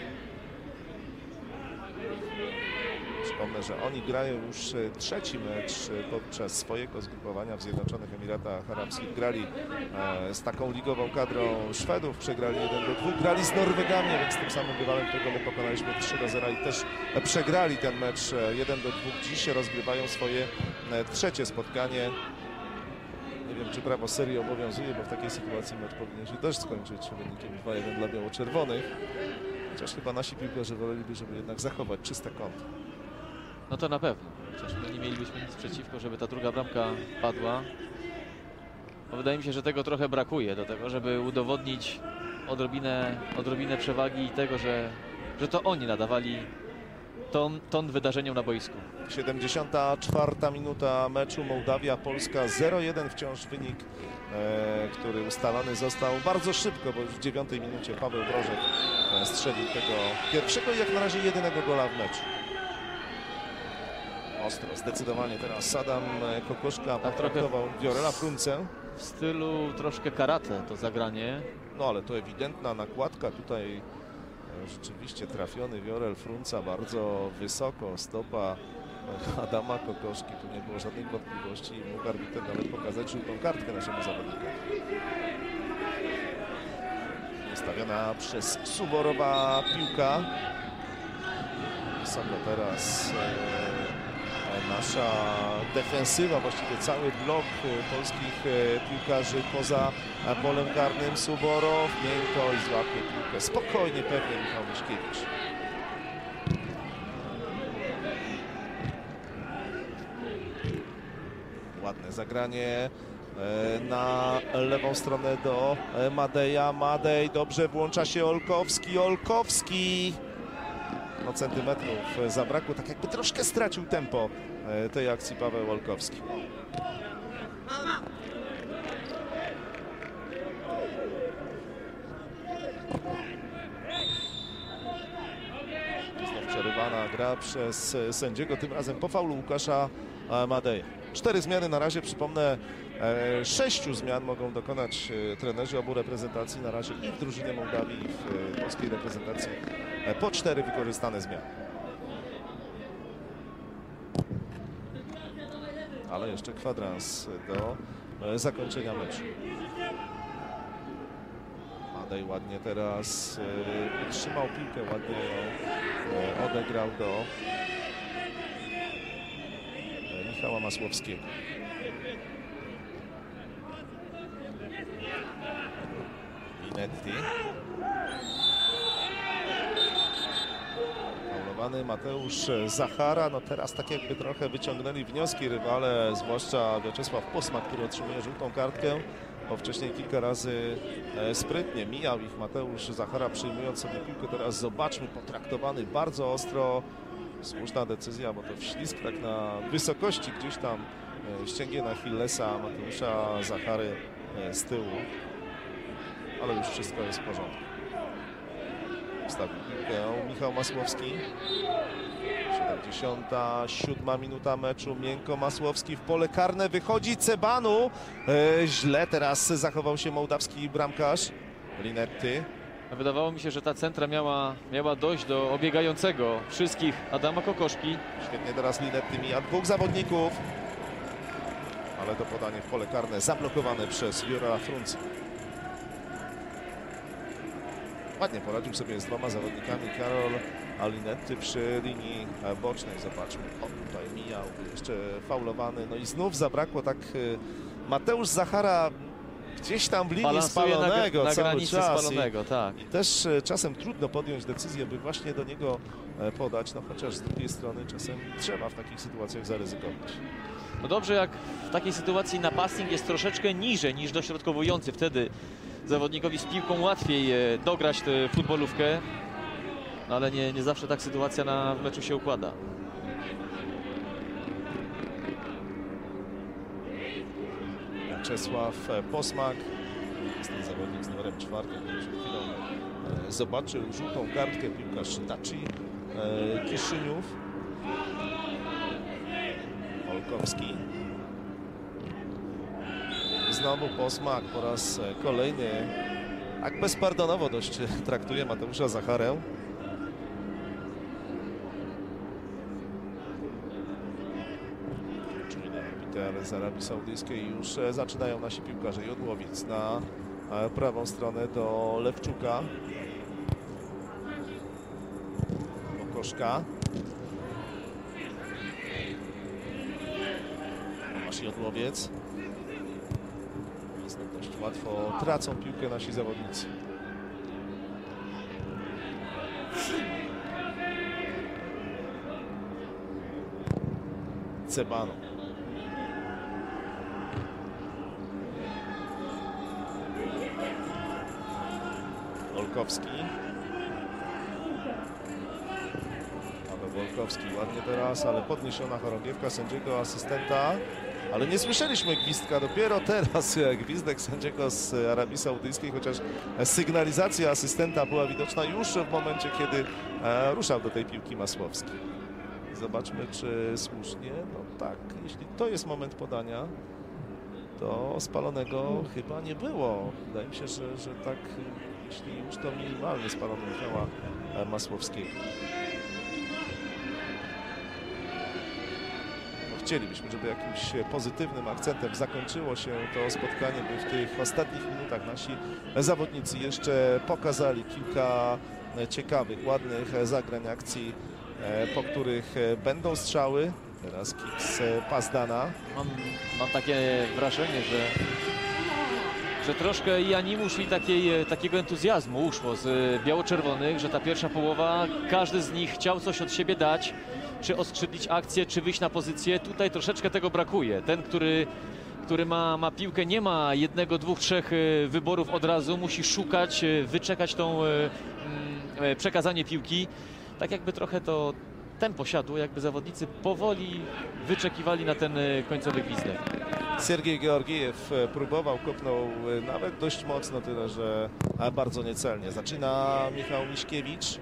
Przypomnę, że oni grają już trzeci mecz podczas swojego zgrupowania w Zjednoczonych Emiratach Arabskich. Grali e, z taką ligową kadrą Szwedów, przegrali jeden do dwóch, grali z Norwegami, więc tym samym rywalem, którego my pokonaliśmy trzy do zera i też przegrali ten mecz jeden do dwóch. Dziś rozgrywają swoje e, trzecie spotkanie. Nie wiem, czy prawo serii obowiązuje, bo w takiej sytuacji mecz powinien się też skończyć wynikiem dwa jeden dla biało-czerwonych. Chociaż chyba nasi piłkarze woleliby, żeby jednak zachować czyste konto. No to na pewno, chociaż my nie mielibyśmy nic przeciwko, żeby ta druga bramka padła. Bo wydaje mi się, że tego trochę brakuje do tego, żeby udowodnić odrobinę, odrobinę przewagi i tego, że, że to oni nadawali ton, ton wydarzeniom na boisku. siedemdziesiąta czwarta minuta meczu Mołdawia-Polska, zero jeden wciąż wynik, e, który ustalony został bardzo szybko, bo już w dziewiątej minucie Paweł Brożek e, strzelił tego pierwszego i jak na razie jedynego gola w meczu. Ostro, zdecydowanie teraz Sadam Kokoszka potraktował Wiorela Fruncę. W stylu troszkę karate to zagranie. No ale to ewidentna nakładka, tutaj rzeczywiście trafiony Wiorel Frunca bardzo wysoko, stopa Adama Kokoszki, tu nie było żadnych wątpliwości i mógł arbiter nawet pokazać żółtą kartkę naszemu zawodnikowi. Ustawiona przez Suborowa piłka. Wysoko teraz nasza defensywa, właściwie cały blok polskich piłkarzy poza polem karnym. Suborow miękko i złapie piłkę spokojnie, pewnie Michał Miśkiewicz. Ładne zagranie na lewą stronę do Madeja. Madej, dobrze włącza się Olkowski. Olkowski! No, centymetrów zabrakło, tak jakby troszkę stracił tempo tej akcji Paweł Olkowski. Znów przerywana gra przez sędziego, tym razem po faulu Łukasza Madeja. Cztery zmiany na razie, przypomnę, e, sześciu zmian mogą dokonać e, trenerzy obu reprezentacji na razie i w drużynie Mołdawii, i w e, polskiej reprezentacji. E, po cztery wykorzystane zmiany. Ale jeszcze kwadrans do e, zakończenia meczu. Madej ładnie teraz e, trzymał piłkę, ładnie ją e, odegrał do e, Michała Masłowskiego. Linetti. Faulowany Mateusz Zachara. No teraz tak jakby trochę wyciągnęli wnioski rywale, zwłaszcza Wiaczesław Posmak, który otrzymuje żółtą kartkę, bo wcześniej kilka razy sprytnie mijał ich Mateusz Zachara, przyjmując sobie piłkę. Teraz zobaczmy, potraktowany bardzo ostro. Słuszna decyzja, bo to wślizg tak na wysokości gdzieś tam ścięgien Achillesa Mateusza Zachary z tyłu. Ale już wszystko jest w porządku. Wstawił piłkę Michał Masłowski. siedemdziesiąta siódma minuta meczu. Miękko Masłowski w pole karne. Wychodzi Cebanu. E, źle teraz zachował się mołdawski bramkarz Linetti. Wydawało mi się, że ta centra miała, miała dojść do obiegającego wszystkich Adama Kokoszki. Świetnie teraz Linetti mija dwóch zawodników. Ale to podanie w pole karne zablokowane przez Jura Frunze. Ładnie poradził sobie z dwoma zawodnikami Karol Linetti przy linii bocznej. Zobaczmy, o, tutaj mijał, jeszcze faulowany. No i znów zabrakło tak Mateusz Zachara gdzieś tam w linii Balansuje spalonego na, na cały granicy czas. spalonego, tak. I, I też czasem trudno podjąć decyzję, by właśnie do niego podać, no chociaż z drugiej strony czasem trzeba w takich sytuacjach zaryzykować. No dobrze, jak w takiej sytuacji napastnik jest troszeczkę niżej niż dośrodkowujący, wtedy zawodnikowi z piłką łatwiej dograć tę futbolówkę, no ale nie, nie zawsze tak sytuacja na w meczu się układa. Czesław Posmak, jest ten zawodnik z numerem czwartym, który przed chwilą zobaczył żółtą kartkę, piłkarz Daci Kiszyniów. Olkowski. Znowu Posmak po raz kolejny, tak bezpardonowo dość traktuje Mateusza Zacharę. Czujny arbiter z Arabii Saudyjskiej. Już zaczynają nasi piłkarze. Jodłowiec na prawą stronę do Lewczuka. Kokoszka. Tomasz Jodłowiec. Dość łatwo tracą piłkę nasi zawodnicy. Cebano. Olkowski. Paweł Olkowski ładnie teraz, ale podniesiona chorągiewka sędziego asystenta. Ale nie słyszeliśmy gwizdka, dopiero teraz gwizdek sędziego z Arabii Saudyjskiej, chociaż sygnalizacja asystenta była widoczna już w momencie, kiedy ruszał do tej piłki Masłowski. Zobaczmy, czy słusznie. No tak, jeśli to jest moment podania, to spalonego chyba nie było. Wydaje mi się, że, że tak, jeśli już to minimalnie spalony Michała Masłowskiego. Chcielibyśmy, żeby jakimś pozytywnym akcentem zakończyło się to spotkanie, by w tych ostatnich minutach nasi zawodnicy jeszcze pokazali kilka ciekawych, ładnych zagrań akcji, po których będą strzały. Teraz kick z Pazdana. Mam, mam takie wrażenie, że, że troszkę i animusz, i takiej, takiego entuzjazmu uszło z biało-czerwonych, że ta pierwsza połowa, każdy z nich chciał coś od siebie dać, czy oskrzydlić akcję, czy wyjść na pozycję. Tutaj troszeczkę tego brakuje. Ten, który, który ma, ma piłkę, nie ma jednego, dwóch, trzech wyborów od razu. Musi szukać, wyczekać tą mm, przekazanie piłki. Tak jakby trochę to tempo siadło, jakby zawodnicy powoli wyczekiwali na ten końcowy gwizdek. Sergiej Georgiejew próbował, kopnął nawet dość mocno, tyle że bardzo niecelnie. Zaczyna Michał Miśkiewicz.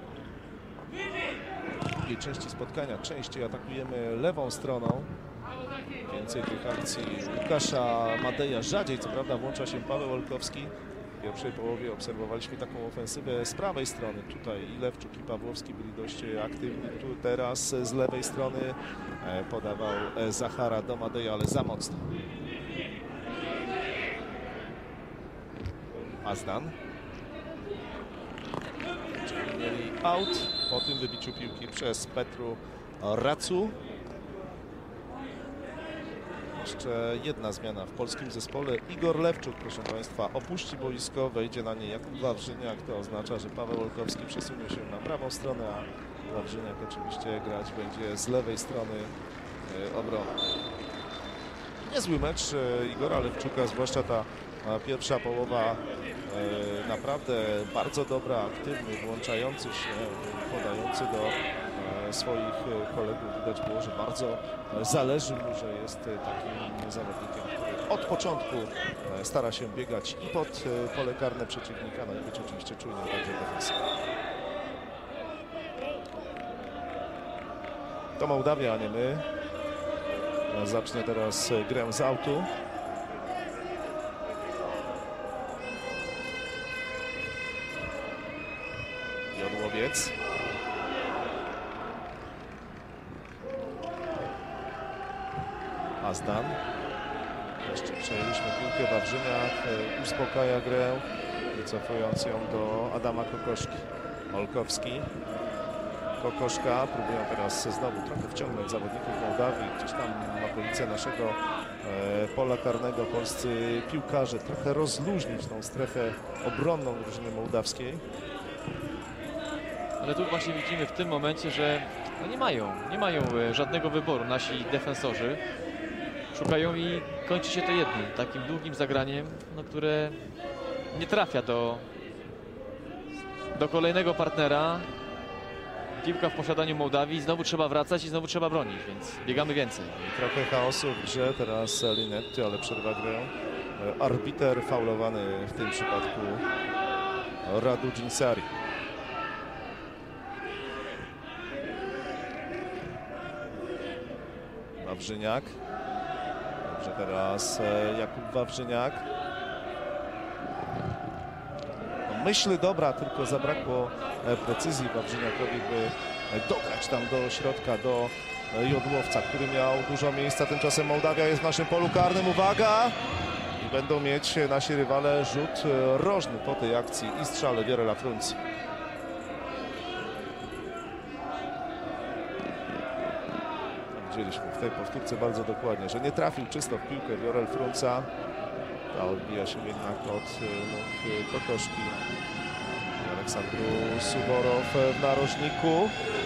W drugiej części spotkania częściej atakujemy lewą stroną. Więcej tych akcji Łukasza Madeja. Rzadziej co prawda włącza się Paweł Olkowski. W pierwszej połowie obserwowaliśmy taką ofensywę z prawej strony. Tutaj i Lewczuk, i Pawłowski byli dość aktywni. Tu teraz z lewej strony podawał Zachara do Madeja, ale za mocno. Azdan. Czyli mieli out po tym wybiciu piłki przez Petru Racu. Jeszcze jedna zmiana w polskim zespole. Igor Lewczuk, proszę Państwa, opuści boisko, wejdzie na nie Jakub Wawrzyniak. To oznacza, że Paweł Olkowski przesunie się na prawą stronę, a Wawrzyniak oczywiście grać będzie z lewej strony obrony. Niezły mecz Igora Lewczuka, zwłaszcza ta pierwsza połowa. Naprawdę bardzo dobra, aktywny, włączający się, podający do swoich kolegów. Widać było, że bardzo zależy mu, że jest takim zawodnikiem, który od początku stara się biegać i pod pole karne przeciwnika, no i być oczywiście czujnym także defensywnie. To Mołdawia, a nie my. Zacznie teraz grę z autu. Jodłowiec. Azdan. Jeszcze przejęliśmy piłkę. Wawrzyniak uspokaja grę, wycofując ją do Adama Kokoszki. Olkowski. Kokoszka. Próbują teraz znowu trochę wciągnąć zawodników Mołdawii. Gdzieś tam na okolice naszego e, pola karnego polscy piłkarze. Trochę rozluźnić tą strefę obronną drużyny mołdawskiej. Ale tu właśnie widzimy w tym momencie, że no nie mają, nie mają żadnego wyboru nasi defensorzy. Szukają i kończy się to jednym, takim długim zagraniem, no, które nie trafia do, do kolejnego partnera. Piłka w posiadaniu Mołdawii, znowu trzeba wracać i znowu trzeba bronić, więc biegamy więcej. I trochę chaosu w grze, teraz Linetti, ale przerwa grę. Arbiter faulowany w tym przypadku Radu Dżinsari. Wawrzyniak. Dobrze, teraz Jakub Wawrzyniak. No, myśl dobra, tylko zabrakło precyzji Wawrzyniakowi, by dograć tam do środka, do Jodłowca, który miał dużo miejsca. Tymczasem Mołdawia jest w naszym polu karnym. Uwaga! I będą mieć nasi rywale rzut rożny po tej akcji i strzale Wiorela Frunzi. Widzieliśmy w tej powtórce bardzo dokładnie, że nie trafił czysto w piłkę Wiorel Frunza. Ta odbija się jednak od nóg Kokoszki. Aleksandru Suworow w narożniku.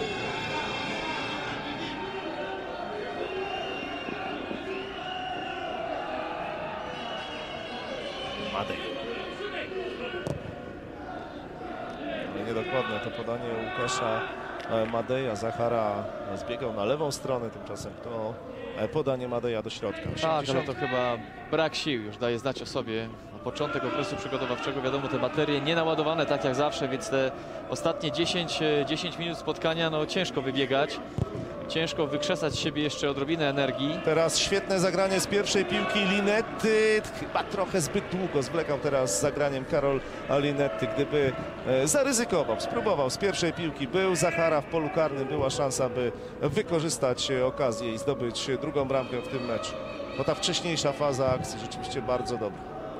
Madej. Ale niedokładne to podanie Łukasza Madeja. Zachara zbiegał na lewą stronę, tymczasem to podanie Madeja do środka. Tak, ale to chyba brak sił już daje znać o sobie. Początek okresu przygotowawczego, wiadomo, te baterie nie naładowane tak jak zawsze, więc te ostatnie dziesięć, dziesięć minut spotkania, no ciężko wybiegać. Ciężko wykrzesać z siebie jeszcze odrobinę energii. Teraz świetne zagranie z pierwszej piłki Linetti. Chyba trochę zbyt długo zwlekał teraz z zagraniem Karol Linetti. Gdyby zaryzykował, spróbował z pierwszej piłki, był Zachara w polu karnym, była szansa, by wykorzystać okazję i zdobyć drugą bramkę w tym meczu. Bo ta wcześniejsza faza akcji rzeczywiście bardzo dobra.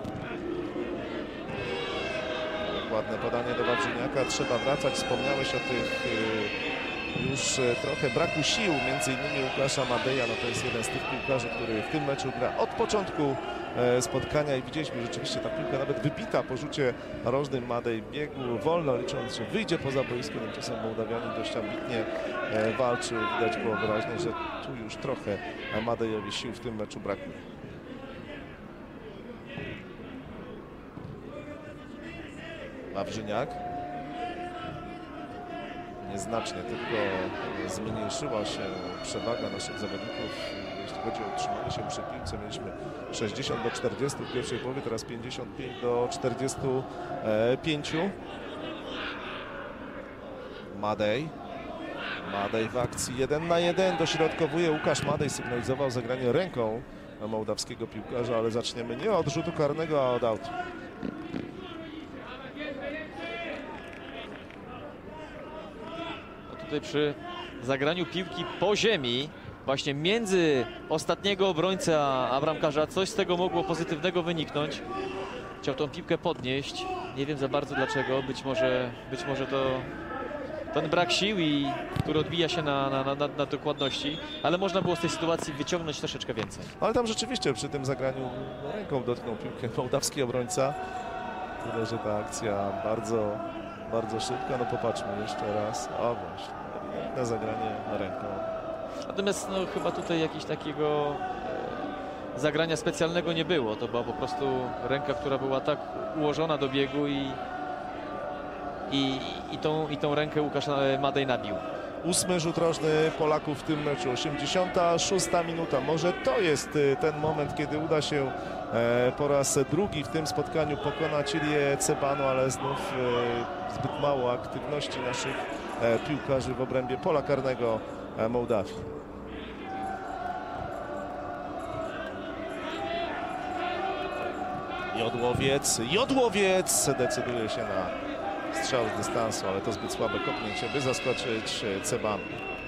Ładne podanie do Wawrzyniaka. Trzeba wracać. Wspomniałeś o tych już trochę braku sił, między innymi Łukasza Madeja. No to jest jeden z tych piłkarzy, który w tym meczu gra od początku spotkania i widzieliśmy rzeczywiście ta piłka nawet wybita po rzucie rożnym. Madej biegł wolno, licząc, że wyjdzie poza boisko. Tymczasem Mołdawianin dość ambitnie walczył. Widać było wyraźnie, że tu już trochę Madejowi sił w tym meczu brakuje. Wawrzyniak. Nieznacznie tylko zmniejszyła się przewaga naszych zawodników, jeśli chodzi o utrzymanie się przy piłce. Mieliśmy sześćdziesiąt do czterdziestu w pierwszej połowie, teraz pięćdziesiąt pięć do czterdziestu pięciu. Madej. Madej w akcji jeden na jeden, dośrodkowuje Łukasz Madej, sygnalizował zagranie ręką mołdawskiego piłkarza, ale zaczniemy nie od rzutu karnego, a od autu. No tutaj przy zagraniu piłki po ziemi, właśnie między ostatniego obrońcę a bramkarza, coś z tego mogło pozytywnego wyniknąć. Chciał tą piłkę podnieść, nie wiem za bardzo dlaczego, być może, być może to ten brak sił, i, który odbija się na, na, na, na dokładności, ale można było z tej sytuacji wyciągnąć troszeczkę więcej. Ale tam rzeczywiście przy tym zagraniu ręką dotknął piłkę mołdawski obrońca. Tyle, że ta akcja bardzo, bardzo szybka. No popatrzmy jeszcze raz. O właśnie, ewidentne zagranie ręką. Natomiast no, chyba tutaj jakiegoś takiego e, zagrania specjalnego nie było. To była po prostu ręka, która była tak ułożona do biegu i, i, i, tą, i tą rękę Łukasz Madej nabił. Ósmy rzut rożny Polaków w tym meczu, osiemdziesiąta szósta minuta. Może to jest ten moment, kiedy uda się po raz drugi w tym spotkaniu pokonać Ilię Cebanu, ale znów zbyt mało aktywności naszych piłkarzy w obrębie pola karnego Mołdawii. Jodłowiec, Jodłowiec decyduje się na strzał z dystansu, ale to zbyt słabe kopnięcie, by zaskoczyć Ceban.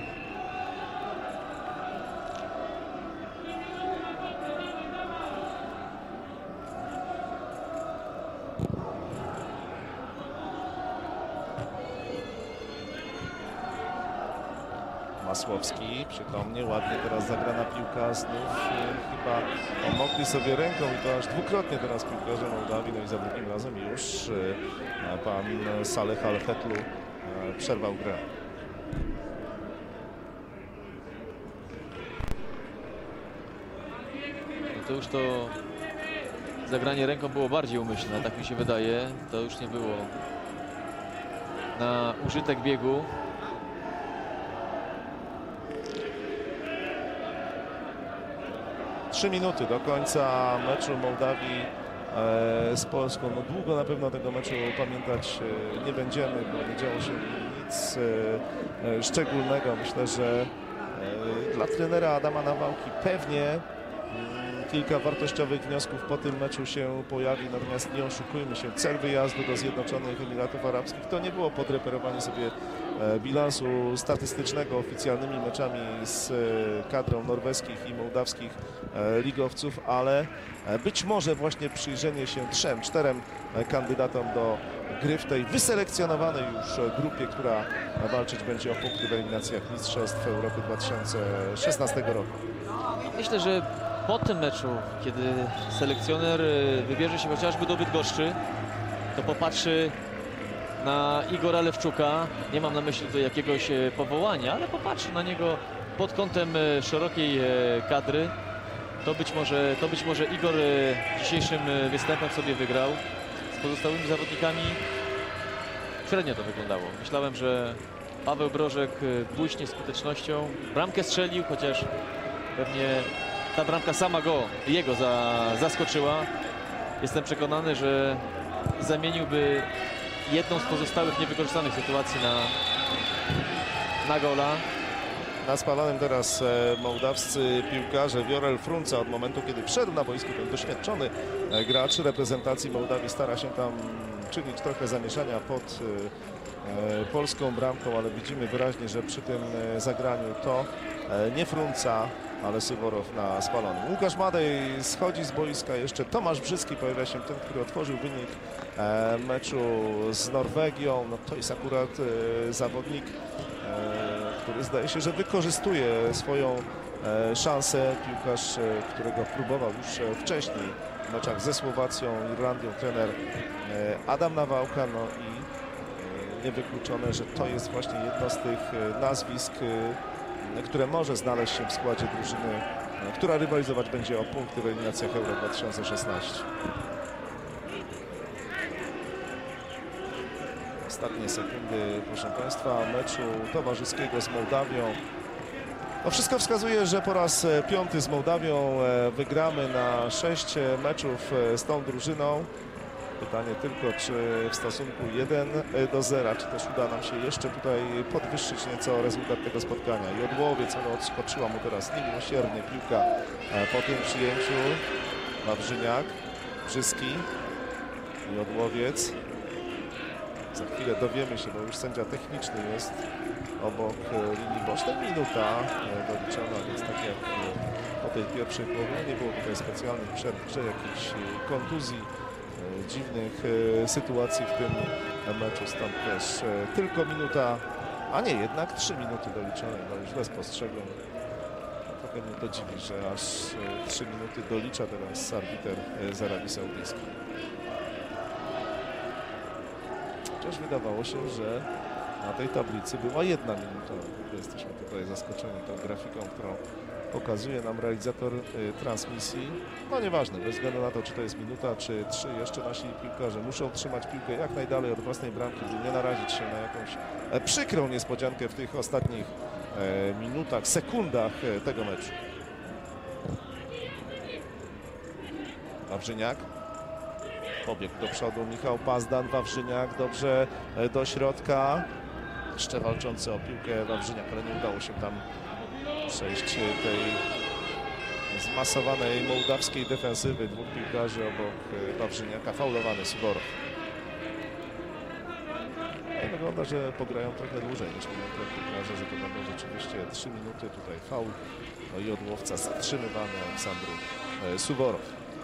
Masłowski przytomnie, ładnie teraz zagrana piłka, znów e, chyba pomogli sobie ręką i to aż dwukrotnie teraz piłkarze Mołdawii, no i za drugim razem już e, pan Saleh Al-Fetlu e, przerwał grę. No to już to zagranie ręką było bardziej umyślne, tak mi się wydaje. To już nie było na użytek biegu. Trzy minuty do końca meczu Mołdawii e, z Polską. No długo na pewno tego meczu pamiętać e, nie będziemy, bo nie działo się nic e, e, szczególnego. Myślę, że e, dla trenera Adama Nawałki pewnie m, kilka wartościowych wniosków po tym meczu się pojawi, natomiast nie oszukujmy się, cel wyjazdu do Zjednoczonych Emiratów Arabskich to nie było podreperowanie sobie bilansu statystycznego oficjalnymi meczami z kadrą norweskich i mołdawskich ligowców, ale być może właśnie przyjrzenie się trzem, czterem kandydatom do gry w tej wyselekcjonowanej już grupie, która walczyć będzie o punkty w eliminacjach Mistrzostw Europy dwa tysiące szesnastego roku. Myślę, że po tym meczu, kiedy selekcjoner wybierze się chociażby do Bydgoszczy, to popatrzy na Igora Lewczuka, nie mam na myśli tutaj jakiegoś powołania, ale popatrzy na niego pod kątem szerokiej kadry, to być może, to być może Igor dzisiejszym występem sobie wygrał. Z pozostałymi zawodnikami średnio to wyglądało. Myślałem, że Paweł Brożek błyśnie skutecznością, bramkę strzelił, chociaż pewnie ta bramka sama go, jego za, zaskoczyła. Jestem przekonany, że zamieniłby jedną z pozostałych niewykorzystanych sytuacji na, na gola. Na spalonym teraz e, mołdawscy piłkarze. Wiorel Frunza od momentu, kiedy wszedł na boisku, ten doświadczony e, gracz reprezentacji Mołdawii stara się tam czynić trochę zamieszania pod e, e, polską bramką, ale widzimy wyraźnie, że przy tym e, zagraniu to e, nie Frunza, ale Suworow na spalonym. Łukasz Madej schodzi z boiska, jeszcze Tomasz Brzyski pojawia się, ten, który otworzył wynik e, meczu z Norwegią. No to jest akurat e, zawodnik, e, który zdaje się, że wykorzystuje swoją e, szansę. Piłkarz, e, którego próbował już e, wcześniej w meczach ze Słowacją, Irlandią trener e, Adam Nawałka. No i e, niewykluczone, że to jest właśnie jedno z tych e, nazwisk, e, które może znaleźć się w składzie drużyny, która rywalizować będzie o punkty w eliminacjach Euro dwa tysiące szesnaście. Ostatnie sekundy, proszę Państwa, meczu towarzyskiego z Mołdawią. No wszystko wskazuje, że po raz piąty z Mołdawią wygramy na sześć meczów z tą drużyną. Pytanie tylko, czy w stosunku jeden do zera, czy też uda nam się jeszcze tutaj podwyższyć nieco rezultat tego spotkania. Jodłowiec, ale odskoczyła mu teraz niemiłosiernie piłka po tym przyjęciu. Wawrzyniak, Brzyski, Jodłowiec. Za chwilę dowiemy się, bo już sędzia techniczny jest obok linii bocznej. Minuta doliczona, więc tak jak po tej pierwszej połowie nie było tutaj specjalnych przerw, czy jakichś kontuzji, dziwnych sytuacji w tym meczu. Stąd też tylko minuta, a nie, jednak trzy minuty doliczone. No źle spostrzegłem. Trochę mnie to dziwi, że aż trzy minuty dolicza teraz arbiter z Arabii Saudyjskiej. Chociaż wydawało się, że na tej tablicy była jedna minuta. Jesteśmy tutaj zaskoczeni tą grafiką, którą pokazuje nam realizator y, transmisji. No nieważne, bez względu na to, czy to jest minuta, czy trzy. Jeszcze nasi piłkarze muszą trzymać piłkę jak najdalej od własnej bramki, by nie narazić się na jakąś e, przykrą niespodziankę w tych ostatnich e, minutach, sekundach e, tego meczu. Wawrzyniak. Pobiegł do przodu Michał Pazdan, Wawrzyniak dobrze e, do środka. Jeszcze walczący o piłkę Wawrzyniak, ale nie udało się tam przejść tej zmasowanej mołdawskiej defensywy. Dwóch piłkarzy obok Wawrzyniaka, faulowany Suworow. I wygląda, że pograją trochę dłużej niż minutę piłkarze, że to będą rzeczywiście trzy minuty. Tutaj faul no i odłowca zatrzymywany Aleksandru Suworow.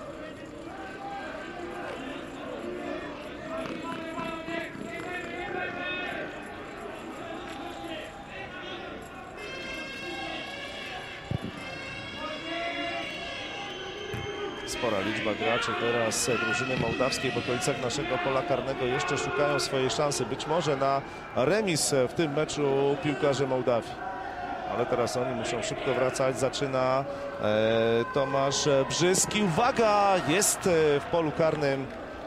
Spora liczba graczy teraz drużyny mołdawskiej w okolicach naszego pola karnego jeszcze szukają swojej szansy. Być może na remis w tym meczu piłkarze Mołdawii. Ale teraz oni muszą szybko wracać. Zaczyna e, Tomasz Brzyski. Uwaga! Jest w polu karnym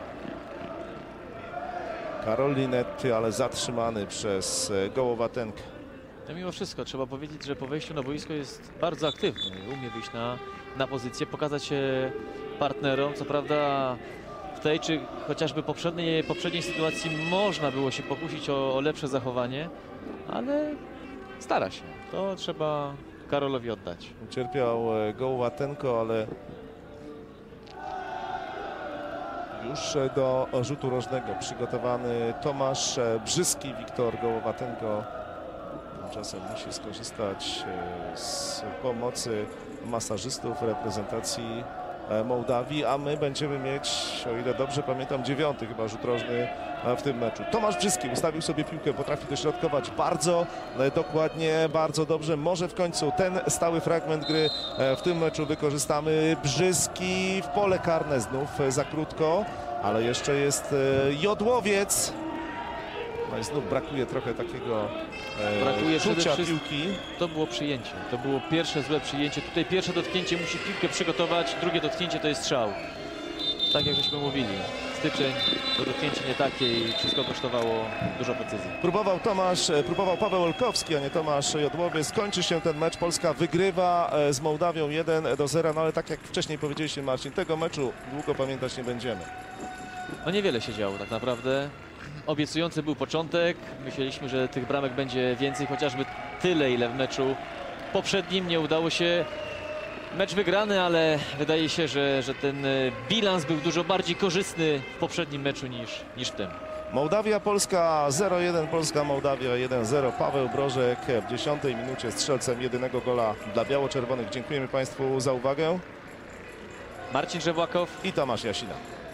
Karol Linetty, ale zatrzymany przez Gołowatenkę. No mimo wszystko trzeba powiedzieć, że po wejściu na boisko jest bardzo aktywny. Umie wyjść na, na pozycję, pokazać się partnerom. Co prawda w tej czy chociażby poprzedniej, poprzedniej sytuacji można było się pokusić o, o lepsze zachowanie, ale stara się. To trzeba Karolowi oddać. Ucierpiał Gołowatenko, ale już do rzutu rożnego przygotowany Tomasz Brzyski. Wiktor Gołowatenko tymczasem musi skorzystać z pomocy masażystów reprezentacji Mołdawii, a my będziemy mieć, o ile dobrze pamiętam, dziewiąty chyba rzut rożny w tym meczu. Tomasz Brzyski ustawił sobie piłkę, potrafi dośrodkować bardzo dokładnie, bardzo dobrze. Może w końcu ten stały fragment gry w tym meczu wykorzystamy. Brzyski w pole karne znów za krótko, ale jeszcze jest Jodłowiec. No i znów brakuje trochę takiego e, brakuje czucia piłki. To było przyjęcie. To było pierwsze złe przyjęcie. Tutaj pierwsze dotknięcie musi piłkę przygotować, drugie dotknięcie to jest strzał. Tak jak żeśmy mówili. Styczeń, to dotknięcie nie takie i wszystko kosztowało dużo precyzji. Próbował Tomasz, próbował Paweł Olkowski, a nie Tomasz Jodłowiec. Skończy się ten mecz. Polska wygrywa z Mołdawią jeden do zera. No ale tak jak wcześniej powiedzieliście, Marcin, tego meczu długo pamiętać nie będziemy. No niewiele się działo tak naprawdę. Obiecujący był początek. Myśleliśmy, że tych bramek będzie więcej, chociażby tyle, ile w meczu poprzednim. Nie udało się. Mecz wygrany, ale wydaje się, że, że ten bilans był dużo bardziej korzystny w poprzednim meczu niż, niż w tym. Mołdawia, Polska zero jeden, Polska, Mołdawia jeden zero. Paweł Brożek w dziesiątej minucie strzelcem jedynego gola dla biało-czerwonych. Dziękujemy Państwu za uwagę. Marcin Żewłakow i Tomasz Jasina.